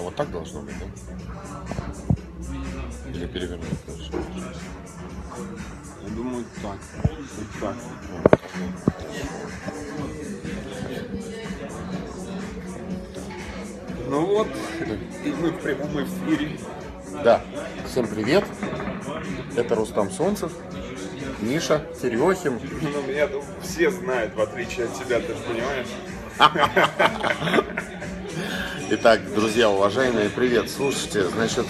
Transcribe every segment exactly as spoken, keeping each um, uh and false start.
вот так должно быть, да? Или перевернуть дальше? Я думаю, так. Вот так. Ну вот, и мы в прямом эфире. Да, всем привет. Это Рустам Солнцев, Миша Терехин. Ну, меня тут все знают, в отличие от тебя, ты же понимаешь? Итак, друзья, уважаемые, привет. Слушайте, значит,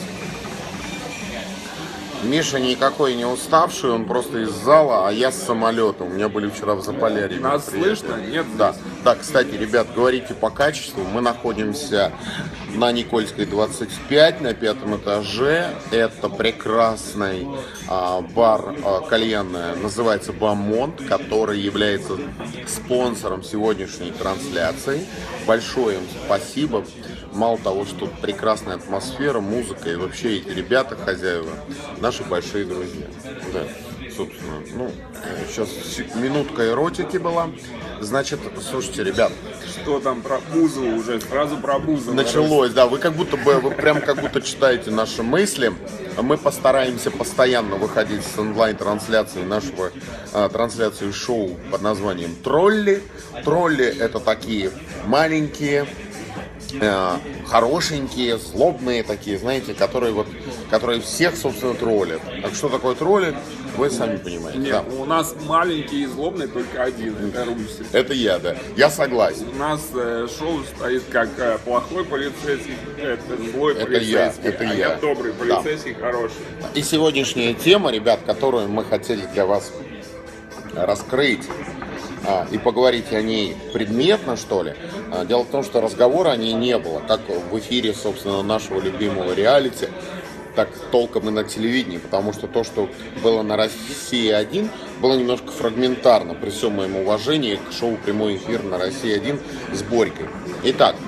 Миша никакой не уставший, он просто из зала, а я с самолета. У меня были вчера в Заполярье. Нас слышно? Нет? Да. Да, кстати, ребят, говорите по качеству. Мы находимся на Никольской двадцать пять, на пятом этаже. Это прекрасный а, бар а, кальянный, называется Бамонт, который является спонсором сегодняшней трансляции. Большое им спасибо. Мало того, что тут прекрасная атмосфера, музыка и вообще эти ребята, хозяева, наши большие друзья. Да, собственно, ну, сейчас минутка эротики была. Значит, слушайте, ребят. Что там про Бузову уже? Сразу про Бузову. Началось, да, вы как будто бы, вы прям как будто читаете наши мысли. Мы постараемся постоянно выходить с онлайн-трансляции нашего, а, трансляции шоу под названием «Тролли». Тролли — это такие маленькие, Э, хорошенькие, злобные такие, знаете, которые вот, которые всех, собственно, троллят. Так что такое тролли, вы сами понимаете. Нет, Да. у нас маленький и злобный только один, это Русик. Это я, да. Я согласен. У нас э, шоу стоит как э, плохой полицейский, это злой Это полицейский, я, это а я. я добрый полицейский, да. Хороший. И сегодняшняя тема, ребят, которую мы хотели для вас раскрыть, А, и поговорить о ней предметно, что ли. А, дело в том, что разговора о ней не было, как в эфире, собственно, нашего любимого реалити, так толком и на телевидении, потому что то, что было на России один, было немножко фрагментарно, при всем моем уважении к шоу «Прямой эфир» на России один с Борькой. Итак,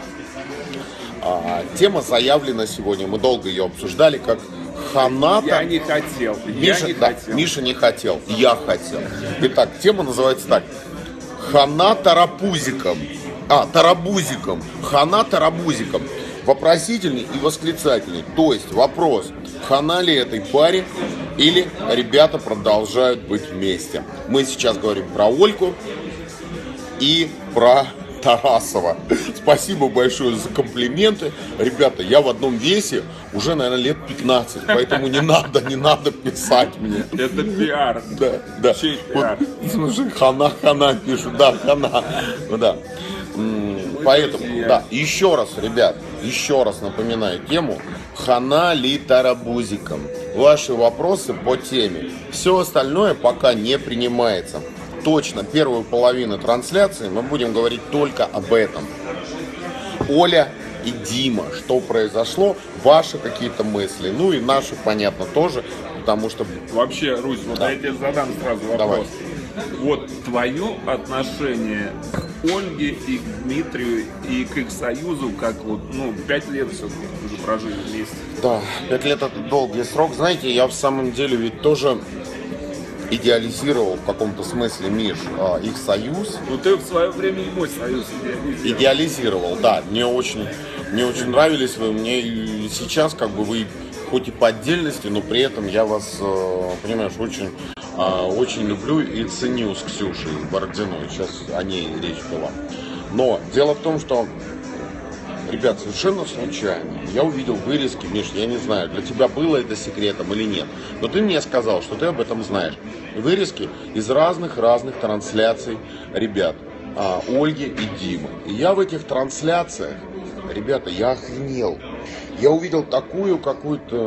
а, тема заявлена сегодня, мы долго ее обсуждали, как Ханата. Я не хотел. Миша, я не да, хотел. Миша не хотел, я хотел. Итак, тема называется так. Хана тарапузиком. А, тарабузиком. Хана тарабузиком. Вопросительный и восклицательный. То есть вопрос, хана ли этой паре или ребята продолжают быть вместе. Мы сейчас говорим про Ольку и про Тарасова. Спасибо большое за комплименты. Ребята, я в одном весе уже, наверное, лет пятнадцать, поэтому не надо, не надо писать мне. Это пиар. Да, да. Чей пиар? Вот, слушай, хана, хана пишут, да, хана. Ну, да. М, Поэтому, друзья. да, еще раз, ребят, еще раз напоминаю тему. Хана ли тарабузиком? Ваши вопросы по теме. Все остальное пока не принимается. Точно, первую половину трансляции мы будем говорить только об этом. Оля и Дима, что произошло, ваши какие-то мысли, ну и наши, понятно, тоже, потому что... Вообще, Русь, вот Да. я тебе задам сразу вопрос. Давай. Вот твое отношение к Ольге и к Дмитрию и к их союзу, как вот, ну, пять лет все-таки уже прожили вместе. Да, пять лет это долгий срок. Знаете, я в самом деле ведь тоже идеализировал в каком-то смысле, Миш, их союз. Ну ты в свое время и мой союз идеализировал. Идеализировал, да. Мне очень, мне очень нравились вы. Мне и сейчас, как бы, вы хоть и по отдельности, но при этом я вас, понимаешь, очень, очень люблю и ценю с Ксюшей Бородиной. Сейчас о ней речь была. Но дело в том, что, ребят, совершенно случайно я увидел вырезки, Миш, я не знаю, для тебя было это секретом или нет, но ты мне сказал, что ты об этом знаешь. Вырезки из разных-разных трансляций ребят, а, Ольги и Димы. И я в этих трансляциях, ребята, я охренел. Я увидел такую какую-то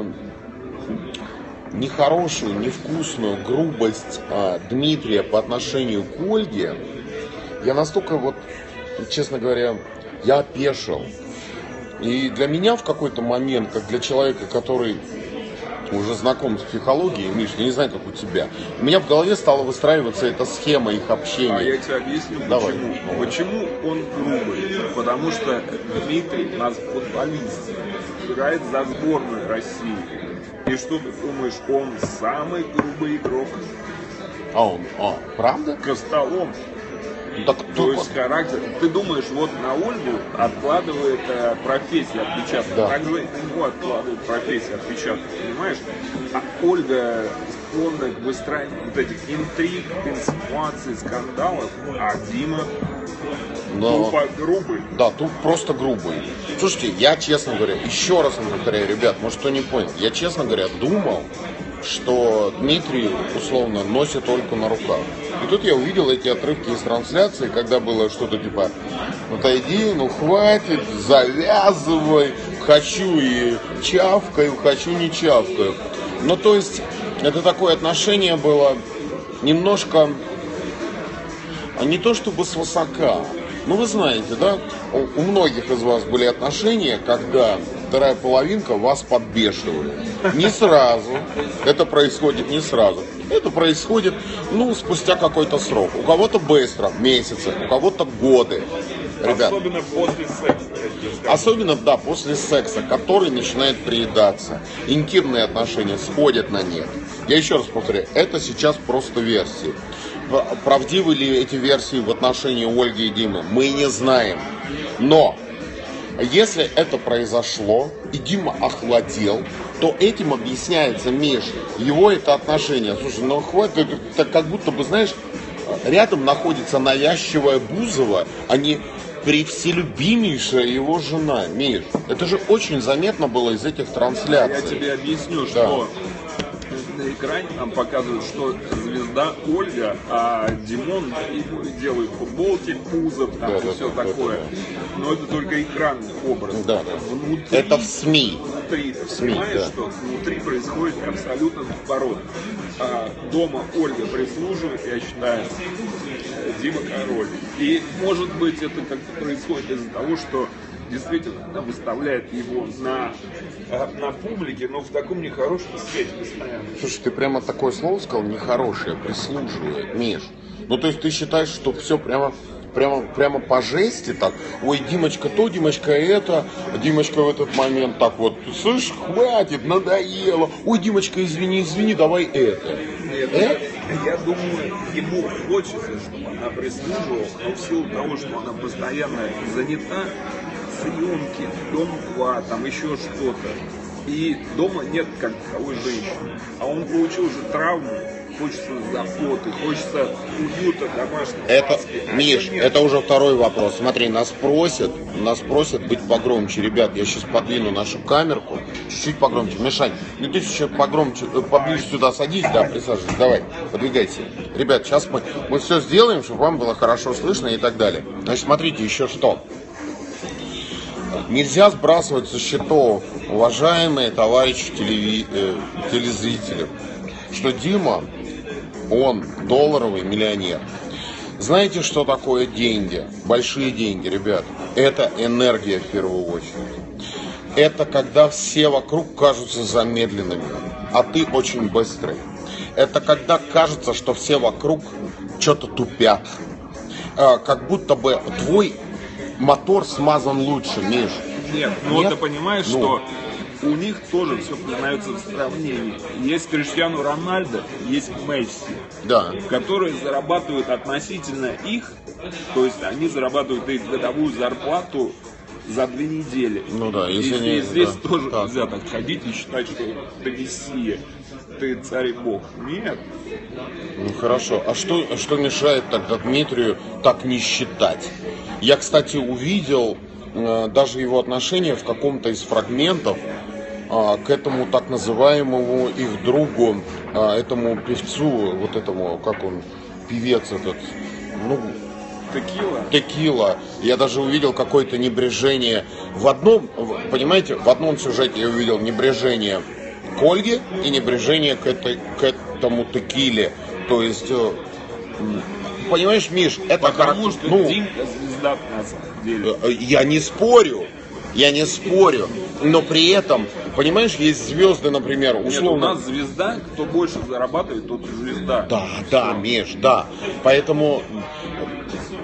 нехорошую, невкусную грубость а, Дмитрия по отношению к Ольге. Я настолько вот, честно говоря, я опешил. И для меня в какой-то момент, как для человека, который уже знаком с психологией, Миш, я не знаю, как у тебя, у меня в голове стала выстраиваться эта схема их общения. А я тебе объясню, Давай. почему. Почему он грубый? Потому что Дмитрий у нас футболист, играет за сборную России. И что ты думаешь, он самый грубый игрок? А он, а, правда? Костолом. Ну, так, То тупо. есть характер. Ты думаешь, вот на Ольгу откладывает э, профессия отпечаток. Да. Также на него откладывает профессия отпечаток, понимаешь? А Ольга склонна к выстраиванию вот этих интриг, инсинуаций, скандалов, а Дима Но... тупо грубый. Да, тут просто грубый. Слушайте, я честно говоря, еще раз вам повторяю, ребят, может кто не понял, я честно говоря думал, что Дмитрий условно носит Ольгу на руках. И тут я увидел эти отрывки из трансляции, когда было что-то типа отойди, ну хватит, завязывай, хочу и чавкаю, хочу не чавкаю. Ну то есть это такое отношение было немножко, не то чтобы свысока, но вы знаете, да, у, у многих из вас были отношения, когда вторая половинка вас подбешивает. Не сразу, это происходит не сразу. Это происходит, ну, спустя какой-то срок. У кого-то быстро, месяцы, у кого-то годы. Ребят, Особенно после секса. особенно, да, после секса, который начинает приедаться. Интимные отношения сходят на нет. Я еще раз повторяю, это сейчас просто версии. Правдивы ли эти версии в отношении Ольги и Димы, мы не знаем. Но если это произошло, и Дима охладел, то этим объясняется, Миш, его это отношение. Слушай, ну хватит, это, это как будто бы, знаешь, рядом находится навязчивая Бузова, а не превселюбимейшая его жена, Миш. Это же очень заметно было из этих трансляций. Я тебе объясню, Да. что на экране нам показывают, что звезда Ольга, а Димон ему делает футболки, пузо, там Да, и да, все да, такое. да, Но это только экранный образ. Да, да. Внутри, Это в СМИ. внутри, ты СМИ, понимаешь, да. что внутри происходит абсолютно наоборот. А дома Ольга прислуживает, я считаю, Дима король. И может быть это как-то происходит из-за того, что действительно она выставляет его на, на публике, но в таком нехорошем свете постоянно. Слушай, ты прямо такое слово сказал, нехорошее, прислуживает, Миш. Ну, то есть ты считаешь, что все прямо, прямо, прямо по жести так? Ой, Димочка то, Димочка это, Димочка в этот момент так вот, слышь, хватит, надоело. Ой, Димочка, извини, извини, давай это. Нет, Э? я думаю, ему хочется, чтобы она прислуживала, но в силу того, что она постоянно занята, съемки, дом два, там еще что-то. И дома нет как таковой женщины. А он получил уже травму, хочется заботы, хочется уюта домашнего. Это, ласки. А Миш, ее нет. это уже второй вопрос. Смотри, нас просят, нас просят быть погромче. Ребят, я сейчас подвину нашу камерку. Чуть-чуть погромче. Мишань, ну ты чуть погромче, э, поближе сюда садись, да, присаживайся. Давай, подвигайся. Ребят, сейчас мы, мы все сделаем, чтобы вам было хорошо слышно и так далее. Значит, смотрите, еще что. Нельзя сбрасывать со счетов, уважаемые товарищи телеви... э, телезрители, что Дима, он долларовый миллионер. Знаете, что такое деньги? Большие деньги, ребят. Это энергия в первую очередь. Это когда все вокруг кажутся замедленными, а ты очень быстрый. Это когда кажется, что все вокруг что-то тупят. А, как будто бы твой мотор смазан лучше, Миш. Нет, но Нет? ты понимаешь, Ну. что у них тоже все познается в сравнении. Есть Криштиану Рональдо, есть Месси, Да. которые зарабатывают относительно их, то есть они зарабатывают их годовую зарплату за две недели. Ну да, и, если не- и здесь да, тоже так. нельзя так ходить и считать, что ты мессия, ты царь и бог. Нет. Ну хорошо. А что, что мешает тогда Дмитрию так не считать? Я, кстати, увидел э, даже его отношение в каком-то из фрагментов э, к этому так называемому их другу, э, этому певцу, вот этому, как он, певец этот, ну, Текила. Текила. Я даже увидел какое-то небрежение. В одном, в- понимаете, в одном сюжете я увидел небрежение к Ольге и небрежение к, этой, к этому Текиле. То есть, э, м, понимаешь, Миш, это Потому харак- что ну, Димка звезда на самом деле. э, я не спорю. Я не спорю. Но при этом, понимаешь, есть звезды, например, Нет, у условно. нас звезда, кто больше зарабатывает, тот и звезда. Да, да, Миш, да. Поэтому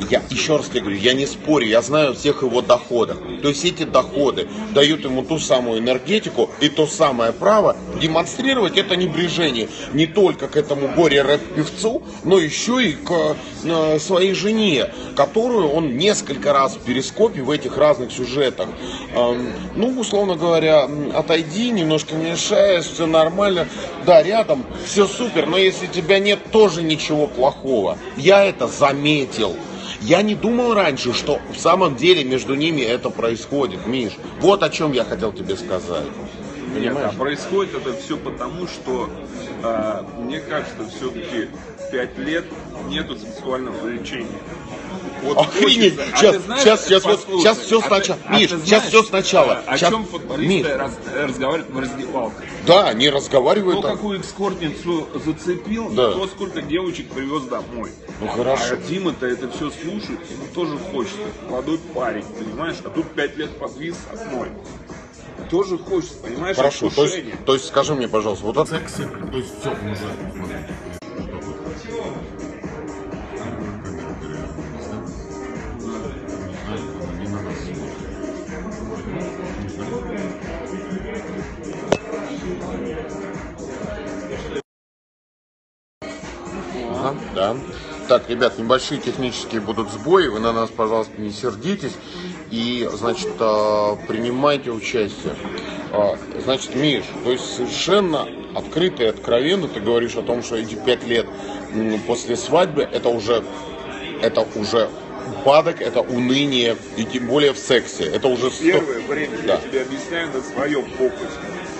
я еще раз тебе говорю, я не спорю, я знаю о всех его доходах. То есть эти доходы дают ему ту самую энергетику и то самое право демонстрировать это небрежение не только к этому горе-рэп-певцу, но еще и к э, своей жене, которую он несколько раз в перископе в этих разных сюжетах, э, ну, условно говоря, отойди, немножко не мешаешь, все нормально, да, рядом, все супер, но если тебя нет, тоже ничего плохого. Я это заметил. Я не думал раньше, что в самом деле между ними это происходит, Миш. Вот о чем я хотел тебе сказать. Нет, а происходит это все потому, что э, мне кажется, все-таки пять лет нету сексуального влечения. Вот охренеть! хочется. Сейчас, а знаешь, сейчас, сейчас, послушай, сейчас все а сначала. ты, Миш, а ты сейчас знаешь, все сначала. О сейчас... чем футболисты Миш. раз, разговаривают в раздевалках? Да, они разговаривают. Кто там... какую экскортницу зацепил, да. кто сколько девочек привез домой. Ну хорошо. А Дима-то это все слушает, ему тоже хочется. Молодой парень, понимаешь? А тут пять лет подвис одной. Тоже хочется, понимаешь? Хорошо, то есть, то есть скажи мне, пожалуйста, вот от секса, то есть все уже. Ага, да. Так, ребят, небольшие технические будут сбои, вы на нас, пожалуйста, не сердитесь и, значит, принимайте участие. Значит, Миш, то есть совершенно открыто и откровенно ты говоришь о том, что эти пять лет после свадьбы это уже, это уже упадок, это уныние, и тем более в сексе. Это уже первое время, да. Я тебе объясняю на своем опыте.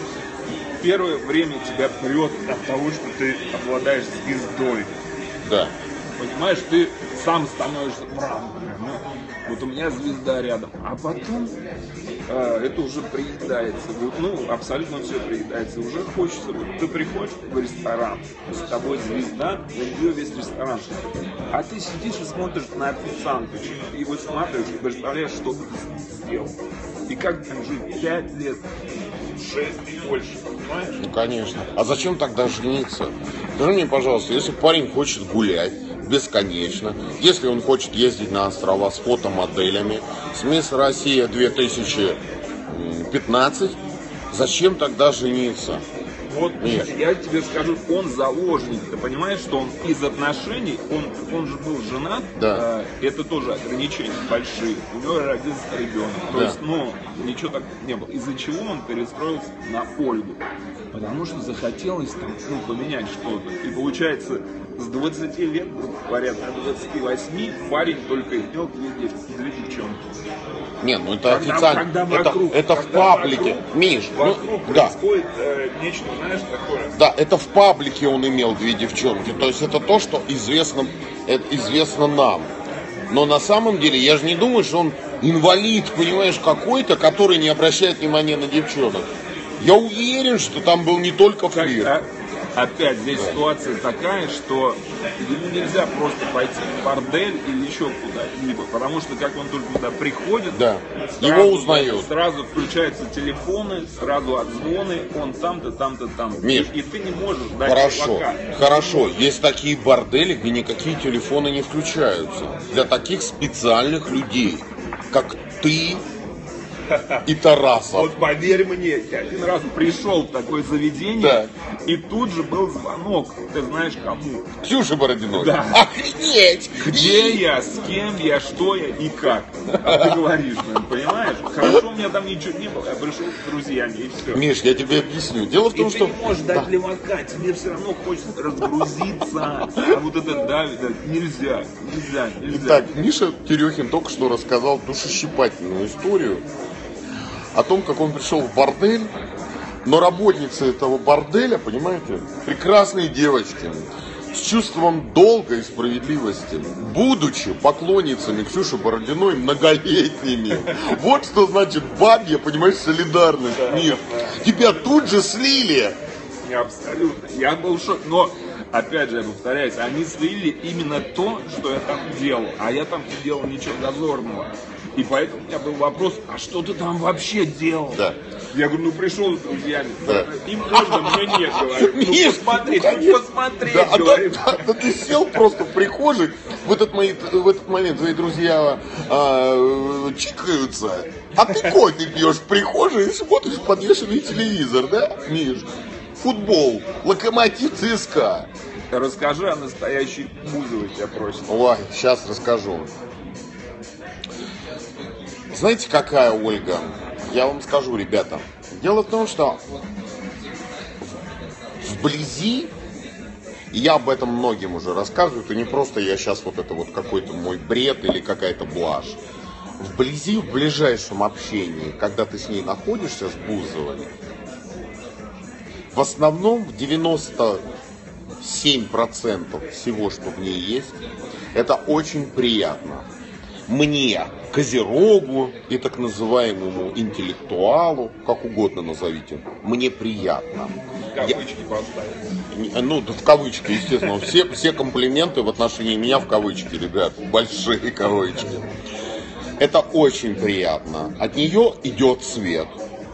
Первое время тебя прет от того, что ты обладаешь звездой. Да. Понимаешь, ты сам становишься правым. Ну, вот у меня звезда рядом. А потом э, это уже приедается. Ну, абсолютно все приедается. Уже хочется. Вот ты приходишь в ресторан, с тобой звезда, на нее весь ресторан. А ты сидишь и смотришь на официанточек. И высматриваешь, и представляешь, что ты сделал. И как там жить пять лет, шесть и больше, понимаешь? Ну, конечно. А зачем тогда жениться? Скажи мне, пожалуйста, если парень хочет гулять бесконечно, если он хочет ездить на острова с фотомоделями, с Мисс Россия две тысячи пятнадцать, зачем тогда жениться? Вот, Нет. Я тебе скажу, он заложник. Ты понимаешь, что он из отношений, он, он же был женат, да. э, это тоже ограничения большие. У него родился ребенок. То да. есть, ну, ничего так не было. Из-за чего он перестроился на Ольгу? Потому что захотелось там, ну, поменять что-то. И получается, с двадцати лет, порядка двадцати восьми, парень только имел две, две девчонки. Не, ну это когда, официально. когда вокруг, это это когда в паблике. Вокруг, Миш, вокруг ну, да. происходит э, нечто, знаешь, такое. Да, это в паблике он имел две девчонки. То есть это то, что известно, это известно нам. Но на самом деле, я же не думаю, что он инвалид, понимаешь, какой-то, который не обращает внимания на девчонок. Я уверен, что там был не только флирт. А, опять здесь да. ситуация такая, что ему нельзя просто пойти в бордель или еще куда-либо, потому что как он только туда приходит, да. сразу, его узнают. Сразу включаются телефоны, сразу отзвоны, он там-то, там-то, там. Миш, и, и ты не можешь дать хорошо, чувака. хорошо. Есть такие бордели, где никакие телефоны не включаются. Для таких специальных людей, как ты и Тарасов. Вот поверь мне, я один раз пришел в такое заведение, да. и тут же был звонок, ты знаешь кому? Ксюше Бородиной. Да. Охренеть! Где я, с кем я, что я и как. А ты говоришь, понимаешь? Хорошо, у меня там ничего не было, я пришел с друзьями и все. Миш, я тебе объясню. Дело в том, и что... ты не можешь дать да. левака, тебе все равно хочется разгрузиться. А вот это давит, нельзя, нельзя, нельзя. Итак, Миша Терехин только что рассказал душещипательную историю о том, как он пришел в бордель, но работницы этого борделя, понимаете, прекрасные девочки, с чувством долга и справедливости, будучи поклонницами Ксюши Бородиной многолетними. Вот что значит бабья, понимаешь, солидарность. Мир. Тебя тут же слили. Абсолютно. Я был в шоке. Но, опять же, я повторяюсь, они слили именно то, что я там делал. А я там не делал ничего зазорного. И поэтому у меня был вопрос, а что ты там вообще делал? Да. Я говорю, ну пришел с друзьями. Да. Им можно, мне нет, говорю. Ну Миш, посмотреть, ну, ну конечно. посмотреть, Да, а говорю. да, да, да ты сел просто в прихожей, в этот, мои, в этот момент твои друзья а, чикаются, а ты кофе пьешь в прихожей и смотришь подвешенный телевизор, да, Миш? Футбол, Локомотив, ЦСКА. Расскажи о настоящей Бузовой, тебя просят. Ой, сейчас расскажу. Знаете, какая Ольга? Я вам скажу, ребята. Дело в том, что вблизи, и я об этом многим уже рассказываю, это не просто я сейчас вот это вот какой-то мой бред или какая-то блажь. Вблизи, в ближайшем общении, когда ты с ней находишься, с Бузовой, в основном в девяносто семь процентов всего, что в ней есть, это очень приятно. Мне, козерогу и так называемому интеллектуалу, как угодно назовите, мне приятно. Кавычки поставить. Ну, да в кавычки, естественно. Все, все комплименты в отношении меня в кавычки, ребят. Большие кавычки. Это очень приятно. От нее идет свет.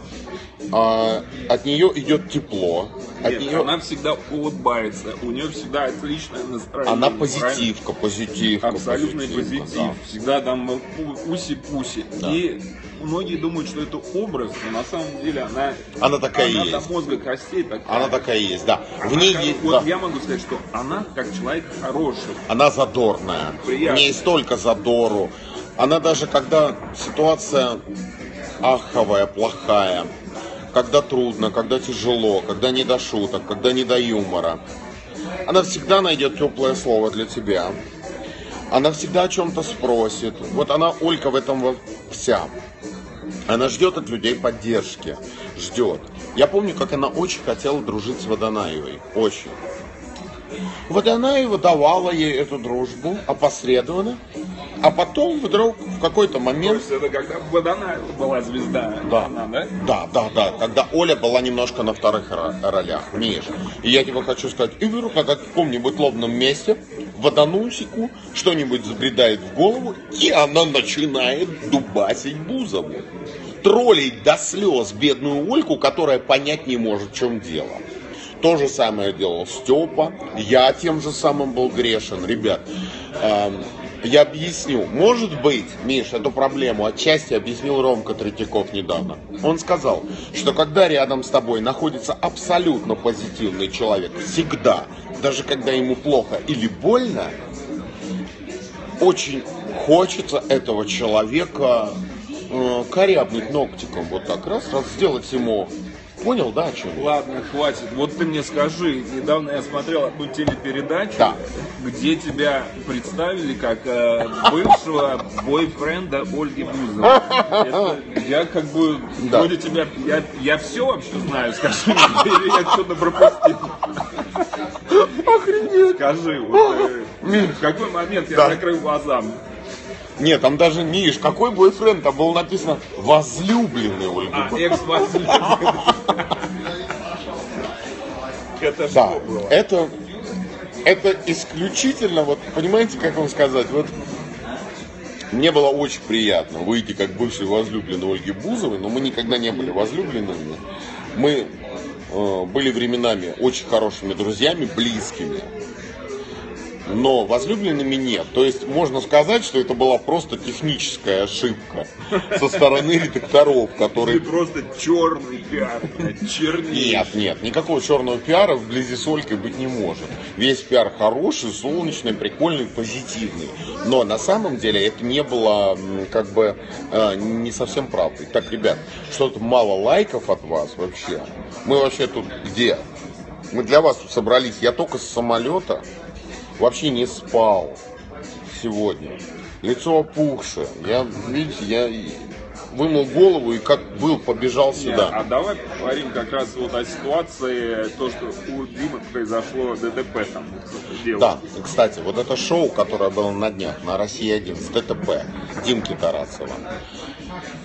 А, от нее идет тепло. От Нет, нее... она всегда улыбается, у нее всегда отличное настроение. Она позитивка, позитивка. Абсолютный позитивка, позитив. да. Всегда там уси-пуси. Да. И многие думают, что это образ, но на самом деле она, Она такая она есть. до мозга костей такая. Она такая есть, да. Она В ней как- есть, вот да. я могу сказать, что она как человек хороший. Она задорная. Приятно. В ней столько задору. Она даже когда ситуация аховая, плохая, когда трудно, когда тяжело, когда не до шуток, когда не до юмора, она всегда найдет теплое слово для тебя. Она всегда о чем-то спросит. Вот она, Ольга, в этом вот вся. Она ждет от людей поддержки. Ждет. Я помню, как она очень хотела дружить с Водонаевой. Очень. Водонаева давала ей эту дружбу опосредованно. А потом вдруг в какой-то То момент... есть это когда Водонаева была звезда. Да. Она, да? Да, да, да. Когда Оля была немножко на вторых ро- ролях, Миш. И я тебе хочу сказать, и вдруг на каком-нибудь лобном месте в односику что-нибудь забредает в голову, и она начинает дубасить Бузову. Троллить до слез бедную Ольку, которая понять не может, в чем дело. То же самое делал Степа. Я тем же самым был грешен. Ребят, эм, я объясню. Может быть, Миш, эту проблему отчасти объяснил Ромка Третьяков недавно. Он сказал, что когда рядом с тобой находится абсолютно позитивный человек, всегда, даже когда ему плохо или больно, очень хочется этого человека э, корябнуть ногтиком. Вот так раз, раз сделать ему... Понял, да, о чем? Ладно, хватит. Вот ты мне скажи, недавно я смотрел одну телепередачу, Да. где тебя представили как э, бывшего бойфренда Ольги Бузовой. Это я как бы Да. вроде тебя, я, я все вообще знаю, скажи мне, или я что-то пропустил. Охренеть! Скажи, вот, э, Миш. в какой момент я Да. закрыл глаза? Нет, там даже, Миш, какой бойфренд, там было написано возлюбленный Ольги. А, экс-возлюбленный. Это Да, что было? это, это исключительно, вот понимаете, как вам сказать, вот мне было очень приятно выйти как бывший возлюбленный Ольги Бузовой, но мы никогда не были возлюбленными. Мы э, были временами очень хорошими друзьями, близкими. Но возлюбленными нет. То есть можно сказать, что это была просто техническая ошибка со стороны редакторов, Ты которые... просто черный пиар, блядь, чернейший. Нет, нет, никакого черного пиара вблизи с Олькой быть не может. Весь пиар хороший, солнечный, прикольный, позитивный. Но на самом деле это не было м, как бы э, не совсем правдой. Так, ребят, что-то мало лайков от вас вообще. Мы вообще тут где? Мы для вас тут собрались. Я только с самолета вообще не спал сегодня. Лицо опухшее. Я, видите, я вымыл голову и как был, побежал Не, сюда. а давай поговорим как раз вот о ситуации, то, что у Димы произошло ДТП там кто-то делал. Да, и, кстати, вот это шоу, которое было на днях на Россия один с ДТП Димки Тарасова.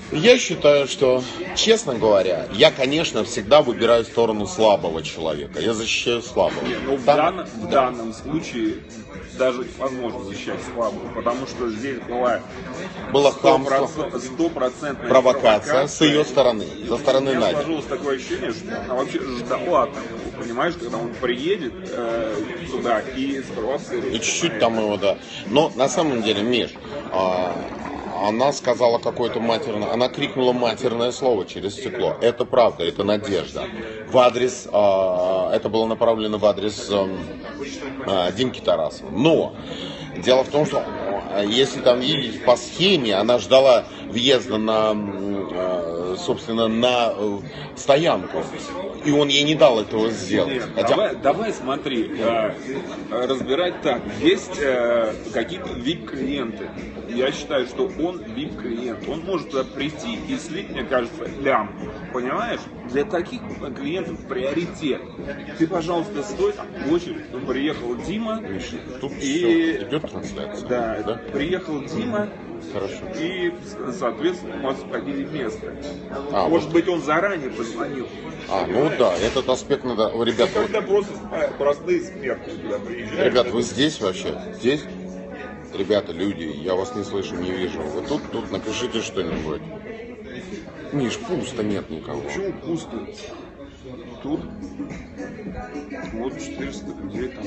Я считаю, что, честно говоря, я, конечно, всегда выбираю сторону слабого человека. Я защищаю слабого. Не, ну, в, Там- данном, в данном случае даже невозможно защищать слабого, потому что здесь была Было хамство, стопроцентная провокация с ее стороны, со стороны У меня Нади. сложилось такое ощущение, что она вообще ждала там, понимаешь, когда он приедет э, сюда и спровоцирует. И чуть-чуть там его, да. Но на самом деле, Миш, а, она сказала какое-то матерное, она крикнула матерное слово через стекло. Это правда, это Надежда. В адрес, а, это было направлено в адрес а, а, Димки Тарасова. Но дело в том, что а, если там видеть по схеме, она ждала въезда на, а, собственно, на э, стоянку. И он ей не дал этого сделать. Нет, Хотя- давай, давай смотри, э, разбирать так. Есть э, какие-то ви ай пи-клиенты. Я считаю, что он ви ай пи-клиент. Он может туда прийти и слить, мне кажется, лям. Понимаешь? Для таких клиентов приоритет. Ты, пожалуйста, стой там в очередь. Ну, приехал Дима. Тут И- всё, идет трансляция. Да, приехал Дима. Хорошо. И, соответственно, мы освободили место. А, Может вот. быть, он заранее позвонил. А, ну да, этот аспект надо. Ребят, вы, Когда просто э, простые смертные туда приезжают. ребят, вы здесь вообще? Здесь? Ребята, люди, я вас не слышу, не вижу. Вы тут, тут напишите что-нибудь. Миш, пусто, нет никого. Почему пусто? Тут вот четыреста людей там.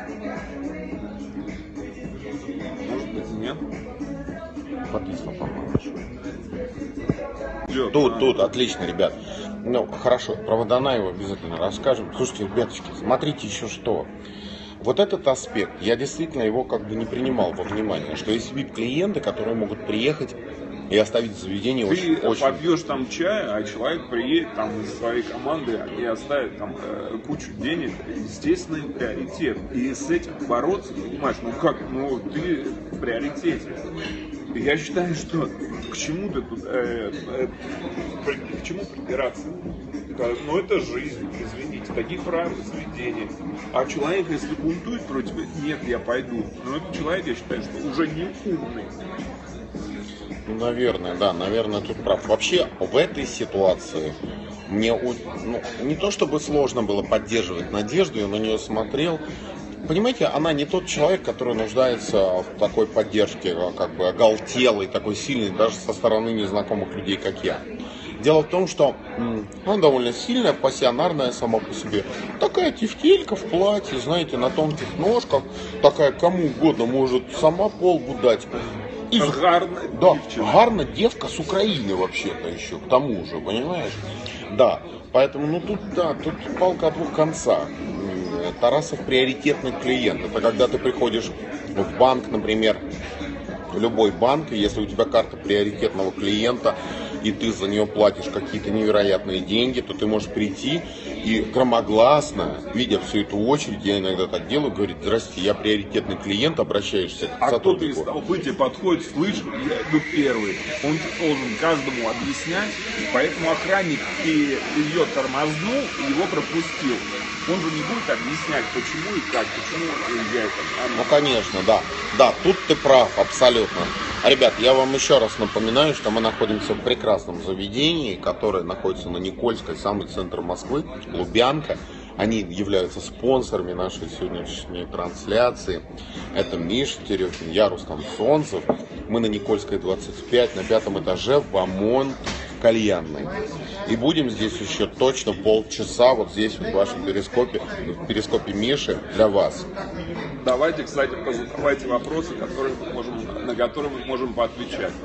Может быть, нет? Подвисло, по-моему. Идет, Тут, а? тут, отлично, ребят. Ну, хорошо, про Водонаева обязательно расскажем. Слушайте, ребяточки, смотрите еще что. Вот этот аспект, я действительно его как бы не принимал во внимание, что есть ви ай пи-клиенты, которые могут приехать и оставить заведение Ты очень, очень... попьешь там чай, а человек приедет там из своей команды и оставит там э, кучу денег. Естественный приоритет. И с этим бороться, понимаешь, ну как, ну ты в приоритете. И я считаю, что к чему ты тут, э, э, при- к чему припираться? Это- Ну это жизнь, извините, такие правила заведения. А человек, если бунтует против, нет, я пойду. Но этот человек, я считаю, что уже не умный. Ну, наверное, да, наверное, тут прав. Вообще, в этой ситуации мне у- ну, не то чтобы сложно было поддерживать Надежду, я на нее смотрел. Понимаете, она не тот человек, который нуждается в такой поддержке, как бы оголтелой, такой сильной, даже со стороны незнакомых людей, как я. Дело в том, что м, она довольно сильная, пассионарная сама по себе. Такая тефтелька в платье, знаете, на тонких ножках. Такая кому угодно может сама полбу дать. И за- Гарна да, девчина. гарна девка с Украины вообще-то еще, к тому же, понимаешь? Да, поэтому, ну тут, да, тут палка о двух концах. М, Тарасов приоритетный клиент. Это когда ты приходишь в банк, например, в любой банк, и если у тебя карта приоритетного клиента, и ты за нее платишь какие-то невероятные деньги, то ты можешь прийти и громогласно, видя всю эту очередь, я иногда так делаю, говорить: здрасте, я приоритетный клиент, обращаешься к А кто-то из сотруднику. толпы тебе подходит, слышь, я иду первый. Он должен каждому объяснять, поэтому охранник и ее тормознул, и его пропустил. Он же не будет объяснять, почему и как, почему он уезжает. Ну, конечно, да. Да, тут ты прав, абсолютно. Ребят, я вам еще раз напоминаю, что мы находимся в прекрасном заведении, которое находится на Никольской, самый центр Москвы, Лубянка. Они являются спонсорами нашей сегодняшней трансляции. Это Миша Терехин, я Рустам Солнцев. Мы на Никольской двадцать пять, на пятом этаже, в ОМОН, в кальянной. И будем здесь еще точно полчаса, вот здесь, в вашем перископе, в перископе Миши, для вас. Давайте, кстати, задавайте вопросы, которые мы можем, на которые мы можем поотвечать.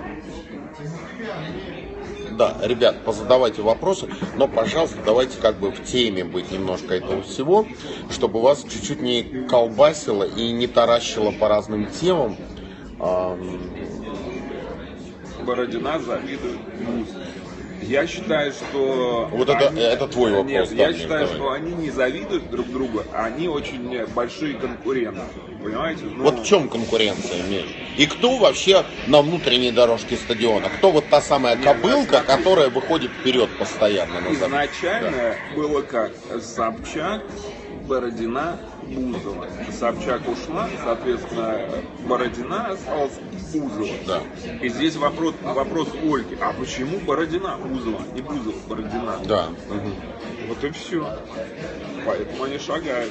Да, ребят, позадавайте вопросы, но, пожалуйста, давайте как бы в теме быть немножко этого всего, чтобы вас чуть-чуть не колбасило и не таращило по разным темам. Ам, Бородина завидует Муз. Я считаю, что... Вот это- они- это твой вопрос, Нет, да, я Миш, считаю, давай. что они не завидуют друг другу, а они очень большие конкуренты. Понимаете? Ну, Вот в чем конкуренция, Миш? И кто вообще на внутренней дорожке стадиона? Кто вот та самая кобылка, которая выходит вперед постоянно? на запад? изначально было как? Собчак Бородина, Бузова. Собчак ушла, соответственно, Бородина осталась, Бузова. Да. И здесь вопрос, вопрос Ольги, а почему Бородина, Бузова, не Бузова, Бородина? Да. Угу. Вот и все. Поэтому они шагают.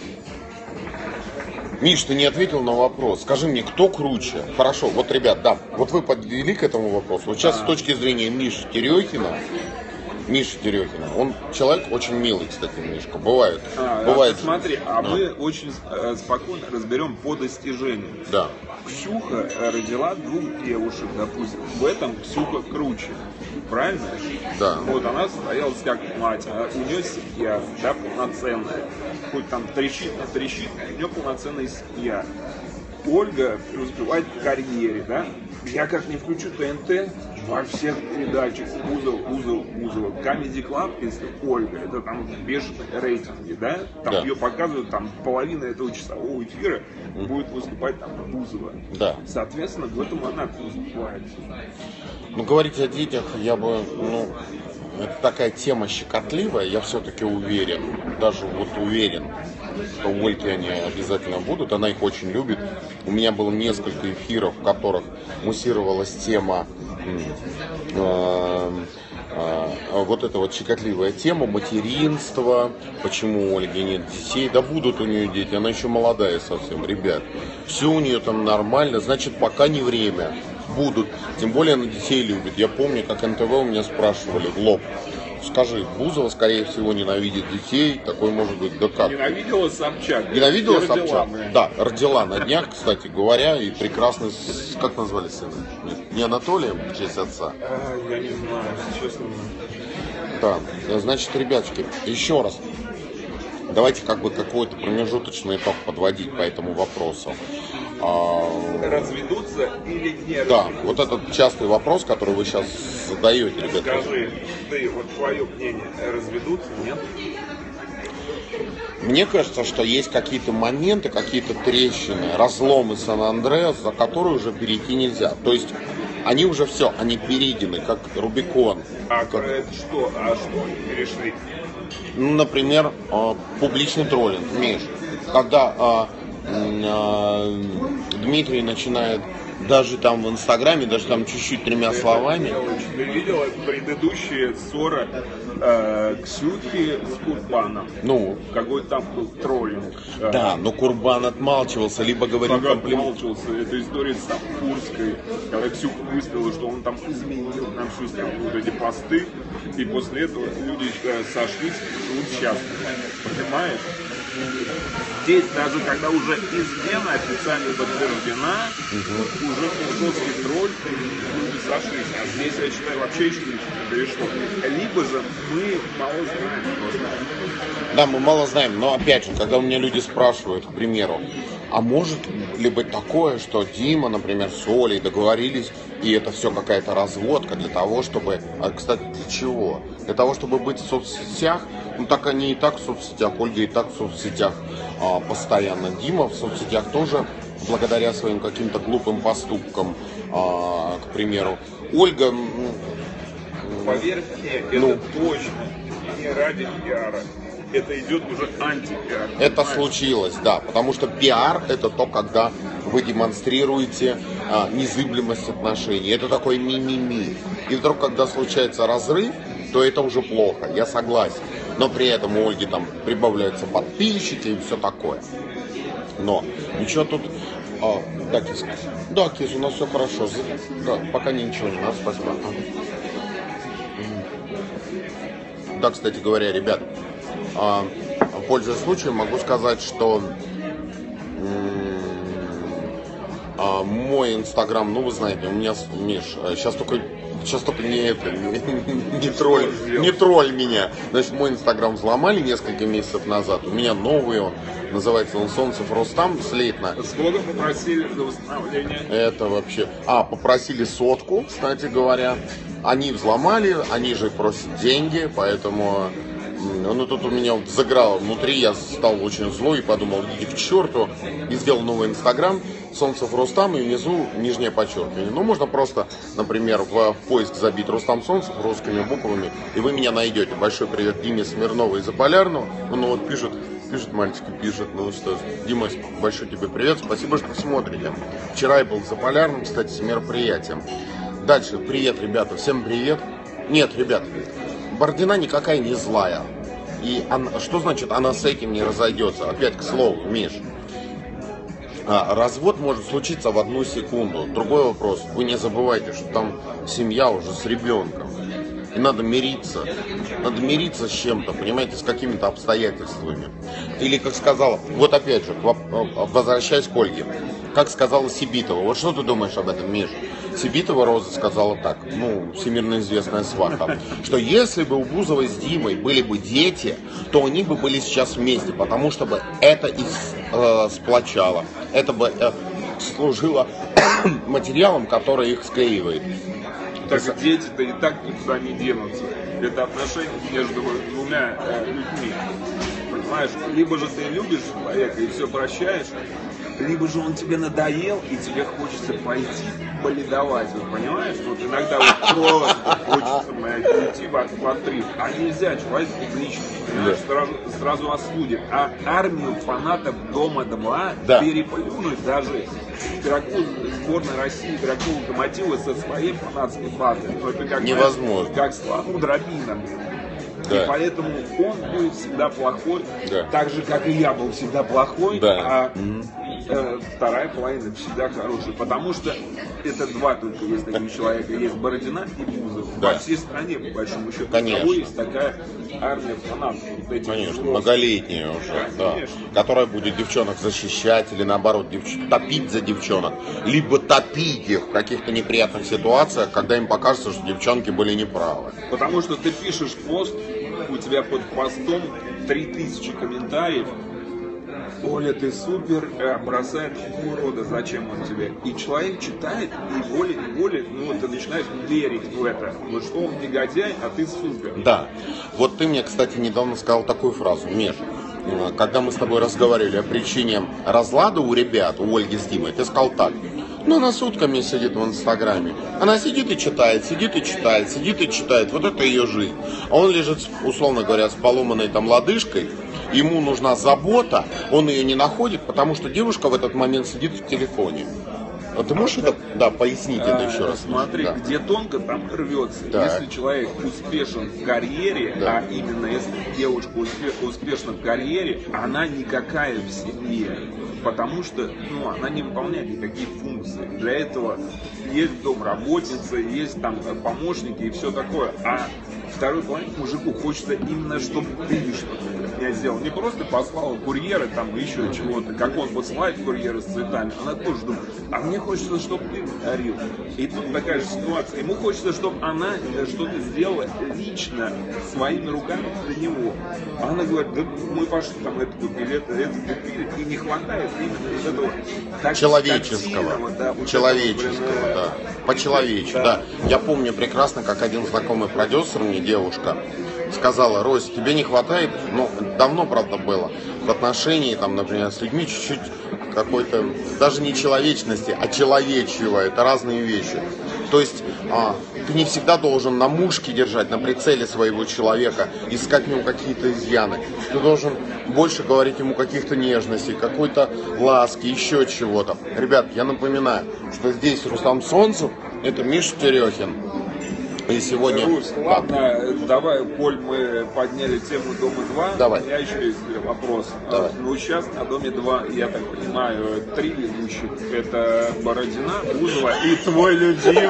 Миш, ты не ответил на вопрос. Скажи мне, кто круче? Хорошо, вот, ребят, да, вот вы подвели к этому вопросу. Вот сейчас, а. с точки зрения Миши Терехина, Миша Терехина, он человек очень милый, кстати, Мишка, бывает. А, бывает. А, смотри, а да. мы очень э, спокойно разберем по достижениям. Да. Ксюха родила двух девушек, допустим. В этом Ксюха круче. Правильно? Да. Вот она состоялась как мать, а у нее семья, да, полноценная. Хоть там трещит, не трещит, у нее полноценная семья. Ольга успевает в карьере, да? Я как не включу ТНТ, во всех передачах Бузова, Бузова, Бузова. Comedy Club, если Ольга, это там бешеные рейтинги, да? Там да. ее показывают, там половина этого часового эфира mm. будет выступать там Бузова. Да. Соответственно, в этом она выступает. Ну, говорить о детях я бы, ну, это такая тема щекотливая, я все-таки уверен, даже вот уверен, что у Ольги они обязательно будут, она их очень любит. У меня было несколько эфиров, в которых муссировалась тема, э, э, вот эта вот щекотливая тема материнства, почему у Ольги нет детей, да будут у нее дети, она еще молодая совсем, ребят, все у нее там нормально, значит, пока не время. Будут, тем более она детей любит. Я помню, как эн тэ вэ у меня спрашивали в лоб: скажи, Бузова, скорее всего, ненавидит детей, такой может быть, да как? Ненавидела Собчак. Ненавидела Собчак? Да, родила на днях, кстати говоря, и прекрасный, как назвали сына? Не Анатолием, в честь отца? А, я не знаю, честно. Да, значит, ребяточки, еще раз, давайте как бы какой-то промежуточный итог подводить по этому вопросу. Разведутся или не да, разведутся? вот этот частый вопрос, который вы сейчас задаете, ребята. Скажи, ты, вот твое мнение, разведутся, нет? Мне кажется, что есть какие-то моменты, какие-то трещины, разломы Сан-Андреас, за которые уже перейти нельзя. То есть они уже все, они перейдены, как Рубикон. А как... это что? А что они перешли? Ну, например, публичный троллинг, Миш. Когда Дмитрий начинает даже там в Инстаграме, даже там чуть-чуть тремя Это словами. Ты видела предыдущие ссоры э, Ксюхи с Курбаном? Ну. Какой там был троллинг. Да, но Курбан отмалчивался, либо говорил комплимент. Отмалчивался. Это история с Самфурской, когда Ксюха выставила, что он там изменил нам всю страну, вот эти посты, и после этого люди э, сошлись и живут счастливы. Понимаешь? Здесь даже когда уже измена официально подтверждена, угу. уже жесткий тролль, люди сошлись. А здесь, я считаю, вообще еще не перешло. Либо же мы мало знаем просто. Да, мы мало знаем, но опять же, когда у меня люди спрашивают, к примеру, а может ли быть такое, что Дима, например, с Олей договорились, и это все какая-то разводка для того, чтобы... А, кстати, для чего? Для того, чтобы быть в соцсетях. Ну, так они и так в соцсетях, Ольга и так в соцсетях а, постоянно. Дима в соцсетях тоже, благодаря своим каким-то глупым поступкам, а, к примеру. Ольга... Поверь мне, ну, это точно не ради пиара. Это идет уже антипиар. Это понимаешь? случилось, да, потому что пиар – это то, когда вы демонстрируете а, незыблемость отношений. Это такой ми-ми-ми. И вдруг, когда случается разрыв, то это уже плохо, я согласен. Но при этом у Ольги там прибавляются подписчики и все такое. Но ничего тут... А, да, Кис. Да, Кис, у нас все хорошо. Да, пока ничего не надо, спасибо. Да, кстати говоря, ребят, а, пользуясь случаем, могу сказать, что а, мой инстаграм, ну вы знаете, у меня, Миш, сейчас только, сейчас только не это, не, не тролль, не тролль меня. Значит, мой инстаграм взломали несколько месяцев назад, у меня новый он, называется он Солнцев Рустам, слейтно. Сколько попросили за восстановление? Это вообще, а, попросили сотку, кстати говоря. Они взломали, они же просят деньги, поэтому... Ну, тут у меня вот заграло внутри, я стал очень злой и подумал, иди к черту, и сделал новый инстаграм, Солнцев Рустам, и внизу нижнее подчеркивание. Ну, можно просто, например, в, в поиск забить Рустам Солнцев русскими буквами, и вы меня найдете. Большой привет Диме Смирнову из Заполярного, он вот пишет, Пишет мальчик, пишет. Ну что ж, Дима, большой тебе привет. Спасибо, что смотрите. Вчера я был за Полярным, кстати, с мероприятием. Дальше, привет, ребята, всем привет. Нет, ребят, Бородина никакая не злая. И она, что значит, она с этим не разойдется? Опять к слову, Миш. А, развод может случиться в одну секунду. Другой вопрос, вы не забывайте, что там семья уже с ребенком. И надо мириться. Надо мириться с чем-то, понимаете, с какими-то обстоятельствами. Или, как сказала, вот опять же, возвращаясь к Ольге, как сказала Сибитова. Вот что ты думаешь об этом, Миш? Сибитова Роза сказала так, ну, всемирно известная сваха, что если бы у Бузовой с Димой были бы дети, то они бы были сейчас вместе, потому что бы это их э, сплочало. Это бы э, служило материалом, который их склеивает. Так дети-то и так никуда не денутся. Это отношения между двумя э, людьми. Понимаешь, либо же ты любишь человека и все прощаешь, либо же он тебе надоел, и тебе хочется пойти болидовать, вот, понимаешь? Вот иногда вот просто хочется уйти в отрыв, а нельзя, человек лично, понимаешь, сразу, сразу осудит. А армию фанатов Дома-два да. переплюнуть даже игроку сборной России, игроку Локомотива со своей фанатской базой. Ну, это как, невозможно. Как слону дробина. Да. И поэтому он будет всегда плохой, да. так же, как и я был всегда плохой, да. а mm-hmm. э, вторая половина всегда хорошая. Потому что это два только есть таких человека. Есть Бородина и Бузов. Да. По всей стране, по большому счету, у кого есть такая армия фанатов. Вот этих конечно, взрослых. Многолетняя уже, да, да. Которая будет девчонок защищать или наоборот девч... топить за девчонок. Либо топить их в каких-то неприятных ситуациях, когда им покажется, что девчонки были неправы. Потому что ты пишешь пост, у тебя под постом три тысячи комментариев. Оля, ты супер, бросает урода, зачем он тебе? И человек читает, и волей-неволей, ну, ты начинаешь верить в это. Вот что он негодяй, а ты супер. Да. Вот ты мне, кстати, недавно сказал такую фразу, Миш. Когда мы с тобой разговаривали о причине разлада у ребят, у Ольги с Димой, ты сказал так. Ну, она сутками сидит в Инстаграме. Она сидит и читает, сидит и читает, сидит и читает. Вот это ее жизнь. А он лежит, условно говоря, с поломанной там лодыжкой. Ему нужна забота, он ее не находит, потому что девушка в этот момент сидит в телефоне. Вот ты можешь это, да, пояснить а, это еще раз? Смотри, да. где тонко, там рвется. Так. Если человек успешен в карьере, да. а именно если девушка успешна в карьере, она никакая в семье. Потому что ну, она не выполняет никакие функции. Для этого есть домработница, есть там помощники и все такое. А второй половине мужику хочется именно, чтобы ты что-то для меня сделал. Не просто послал курьера там еще чего-то, как он посылает курьера с цветами. Она тоже думает, а мне хочется, чтобы ты дарил. И тут такая же ситуация. Ему хочется, чтобы она что-то сделала лично, своими руками для него. А она говорит, да мы пошли там это купили, это, это купили, и не хватает именно из этого так, человеческого. Да, вот человеческого, этого, да. По-человечески, да. да. Я помню прекрасно, как один знакомый продюсер мне, девушка, сказала, Рось, тебе не хватает, ну, давно, правда, было, в отношении, там, например, с людьми чуть-чуть какой-то, даже не человечности, а человечьего, это разные вещи. То есть а, ты не всегда должен на мушке держать, на прицеле своего человека, искать в нем какие-то изъяны. Ты должен больше говорить ему каких-то нежностей, какой-то ласки, еще чего-то. Ребят, я напоминаю, что здесь Рустам Солнцев, это Миша Терехин. И сегодня... Русь, ладно, давай, коль мы подняли тему Дома-два, давай. У меня еще есть вопрос. Давай. Ну, сейчас на Доме-два, я так понимаю, три ведущих. Это Бородина, Бузова и твой любимый